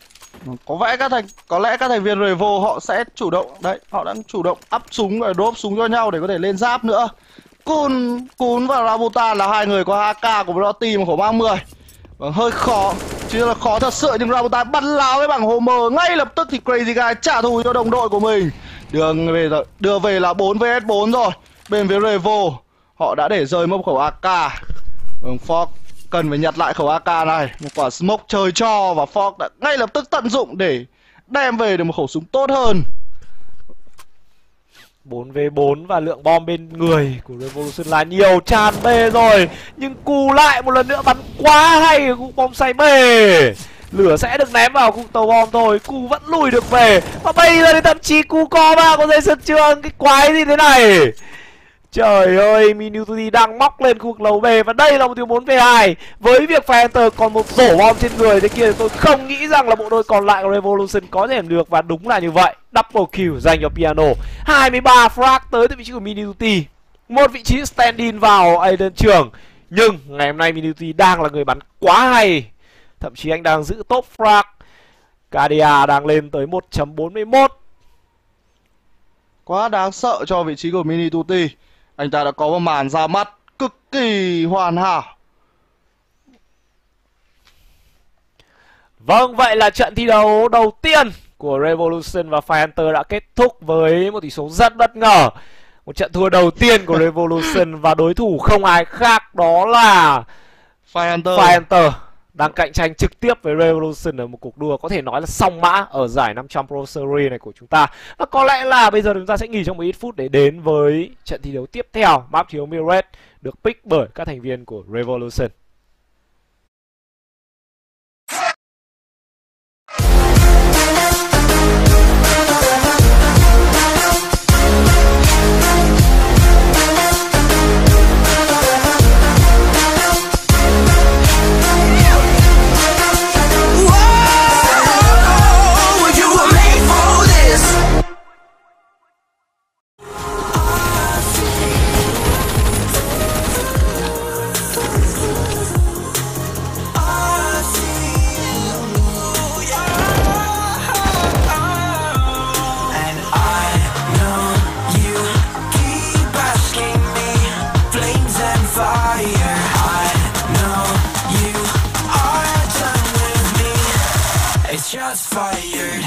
Speaker 2: Có lẽ các thành viên Revo họ sẽ chủ động đấy, họ đang chủ động up súng và drop súng cho nhau để có thể lên giáp nữa. Cún và Rabutan là hai người có AK của Brody, một khẩu Mark 10. Vâng, hơi khó, chứ là khó thật sự, nhưng Rabutan bắn láo với bảng Homer ngay lập tức thì Crazy Guy trả thù cho đồng đội của mình. Đưa về là 4 vs 4 rồi. Bên phía Revo họ đã để rơi một khẩu AK. Vâng, Fox cần phải nhặt lại khẩu AK này. Một quả smoke trời cho, và Fox đã ngay lập tức tận dụng để đem về được một khẩu súng tốt hơn.
Speaker 1: 4v4 và lượng bom bên người của Revolution là nhiều, tràn B rồi. Nhưng Cu lại một lần nữa bắn quá hay ở khu bom say B. Lửa sẽ được ném vào khu tàu bom thôi. Cu vẫn lùi được về. Và bây giờ thì thậm chí Cu co vào có dây sân trường. Cái quái gì thế này? Trời ơi, Minuty đang móc lên khu vực lầu B. Và đây là một tiếng 4v2. Với việc Firehunter còn một rổ bom trên người thế kia, tôi không nghĩ rằng là bộ đôi còn lại của Revolution có thể làm được. Và đúng là như vậy. Double kill dành cho Piano. 23 frag tới từ vị trí của Minuty. Một vị trí stand-in vào Aiden Trường. Nhưng ngày hôm nay Minuty đang là người bắn quá hay. Thậm chí anh đang giữ top frag. Kadia đang lên tới 1.41.
Speaker 2: Quá đáng sợ cho vị trí của Minuty. Anh ta đã có một màn ra mắt cực kỳ hoàn hảo.
Speaker 1: Vâng, vậy là trận thi đấu đầu tiên của Revolution và Firehunter đã kết thúc với một tỷ số rất bất ngờ. Một trận thua đầu tiên của Revolution và đối thủ không ai khác đó là Firehunter đang cạnh tranh trực tiếp với Revolution ở một cuộc đua có thể nói là song mã ở giải 500 Pro Series này của chúng ta. Và có lẽ là bây giờ chúng ta sẽ nghỉ trong một ít phút để đến với trận thi đấu tiếp theo, map thi đấu Mirage được pick bởi các thành viên của Revolution.
Speaker 3: Just fired.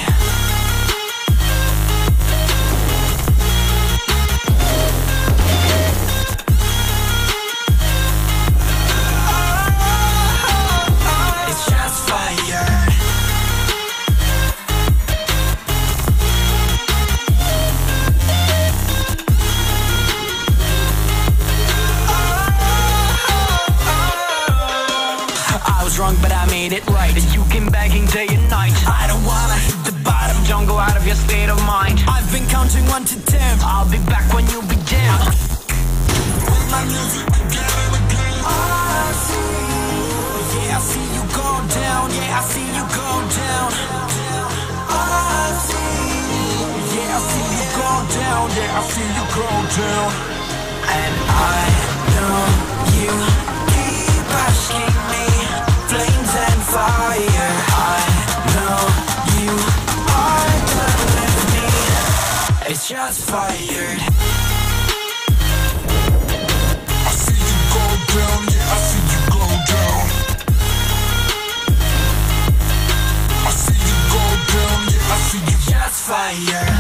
Speaker 3: It's just fired. but I made it right. You came begging day and night. I don't wanna hit the bottom, don't go out of your state of mind. I've been counting 1 to 10. I'll be back when you begin. With my music again and again. I see, yeah, I see you go down. Yeah, I see you go down. I see, yeah, I see you go down. Yeah, I see you go down. And I know you keep asking me, flames and fire. I know you are done with me. It's just fired. I see you go down, yeah, I see you go down. I see you go down, yeah, I see you just fired.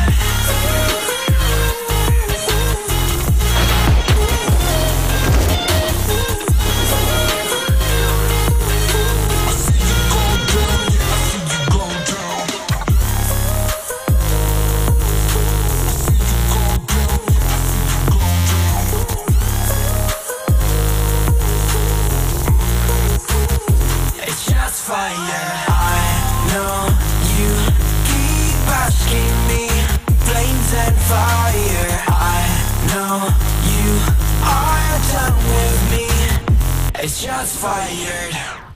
Speaker 3: Fire. I know you keep asking me, flames and fire. I know you are done with me. It's just fired.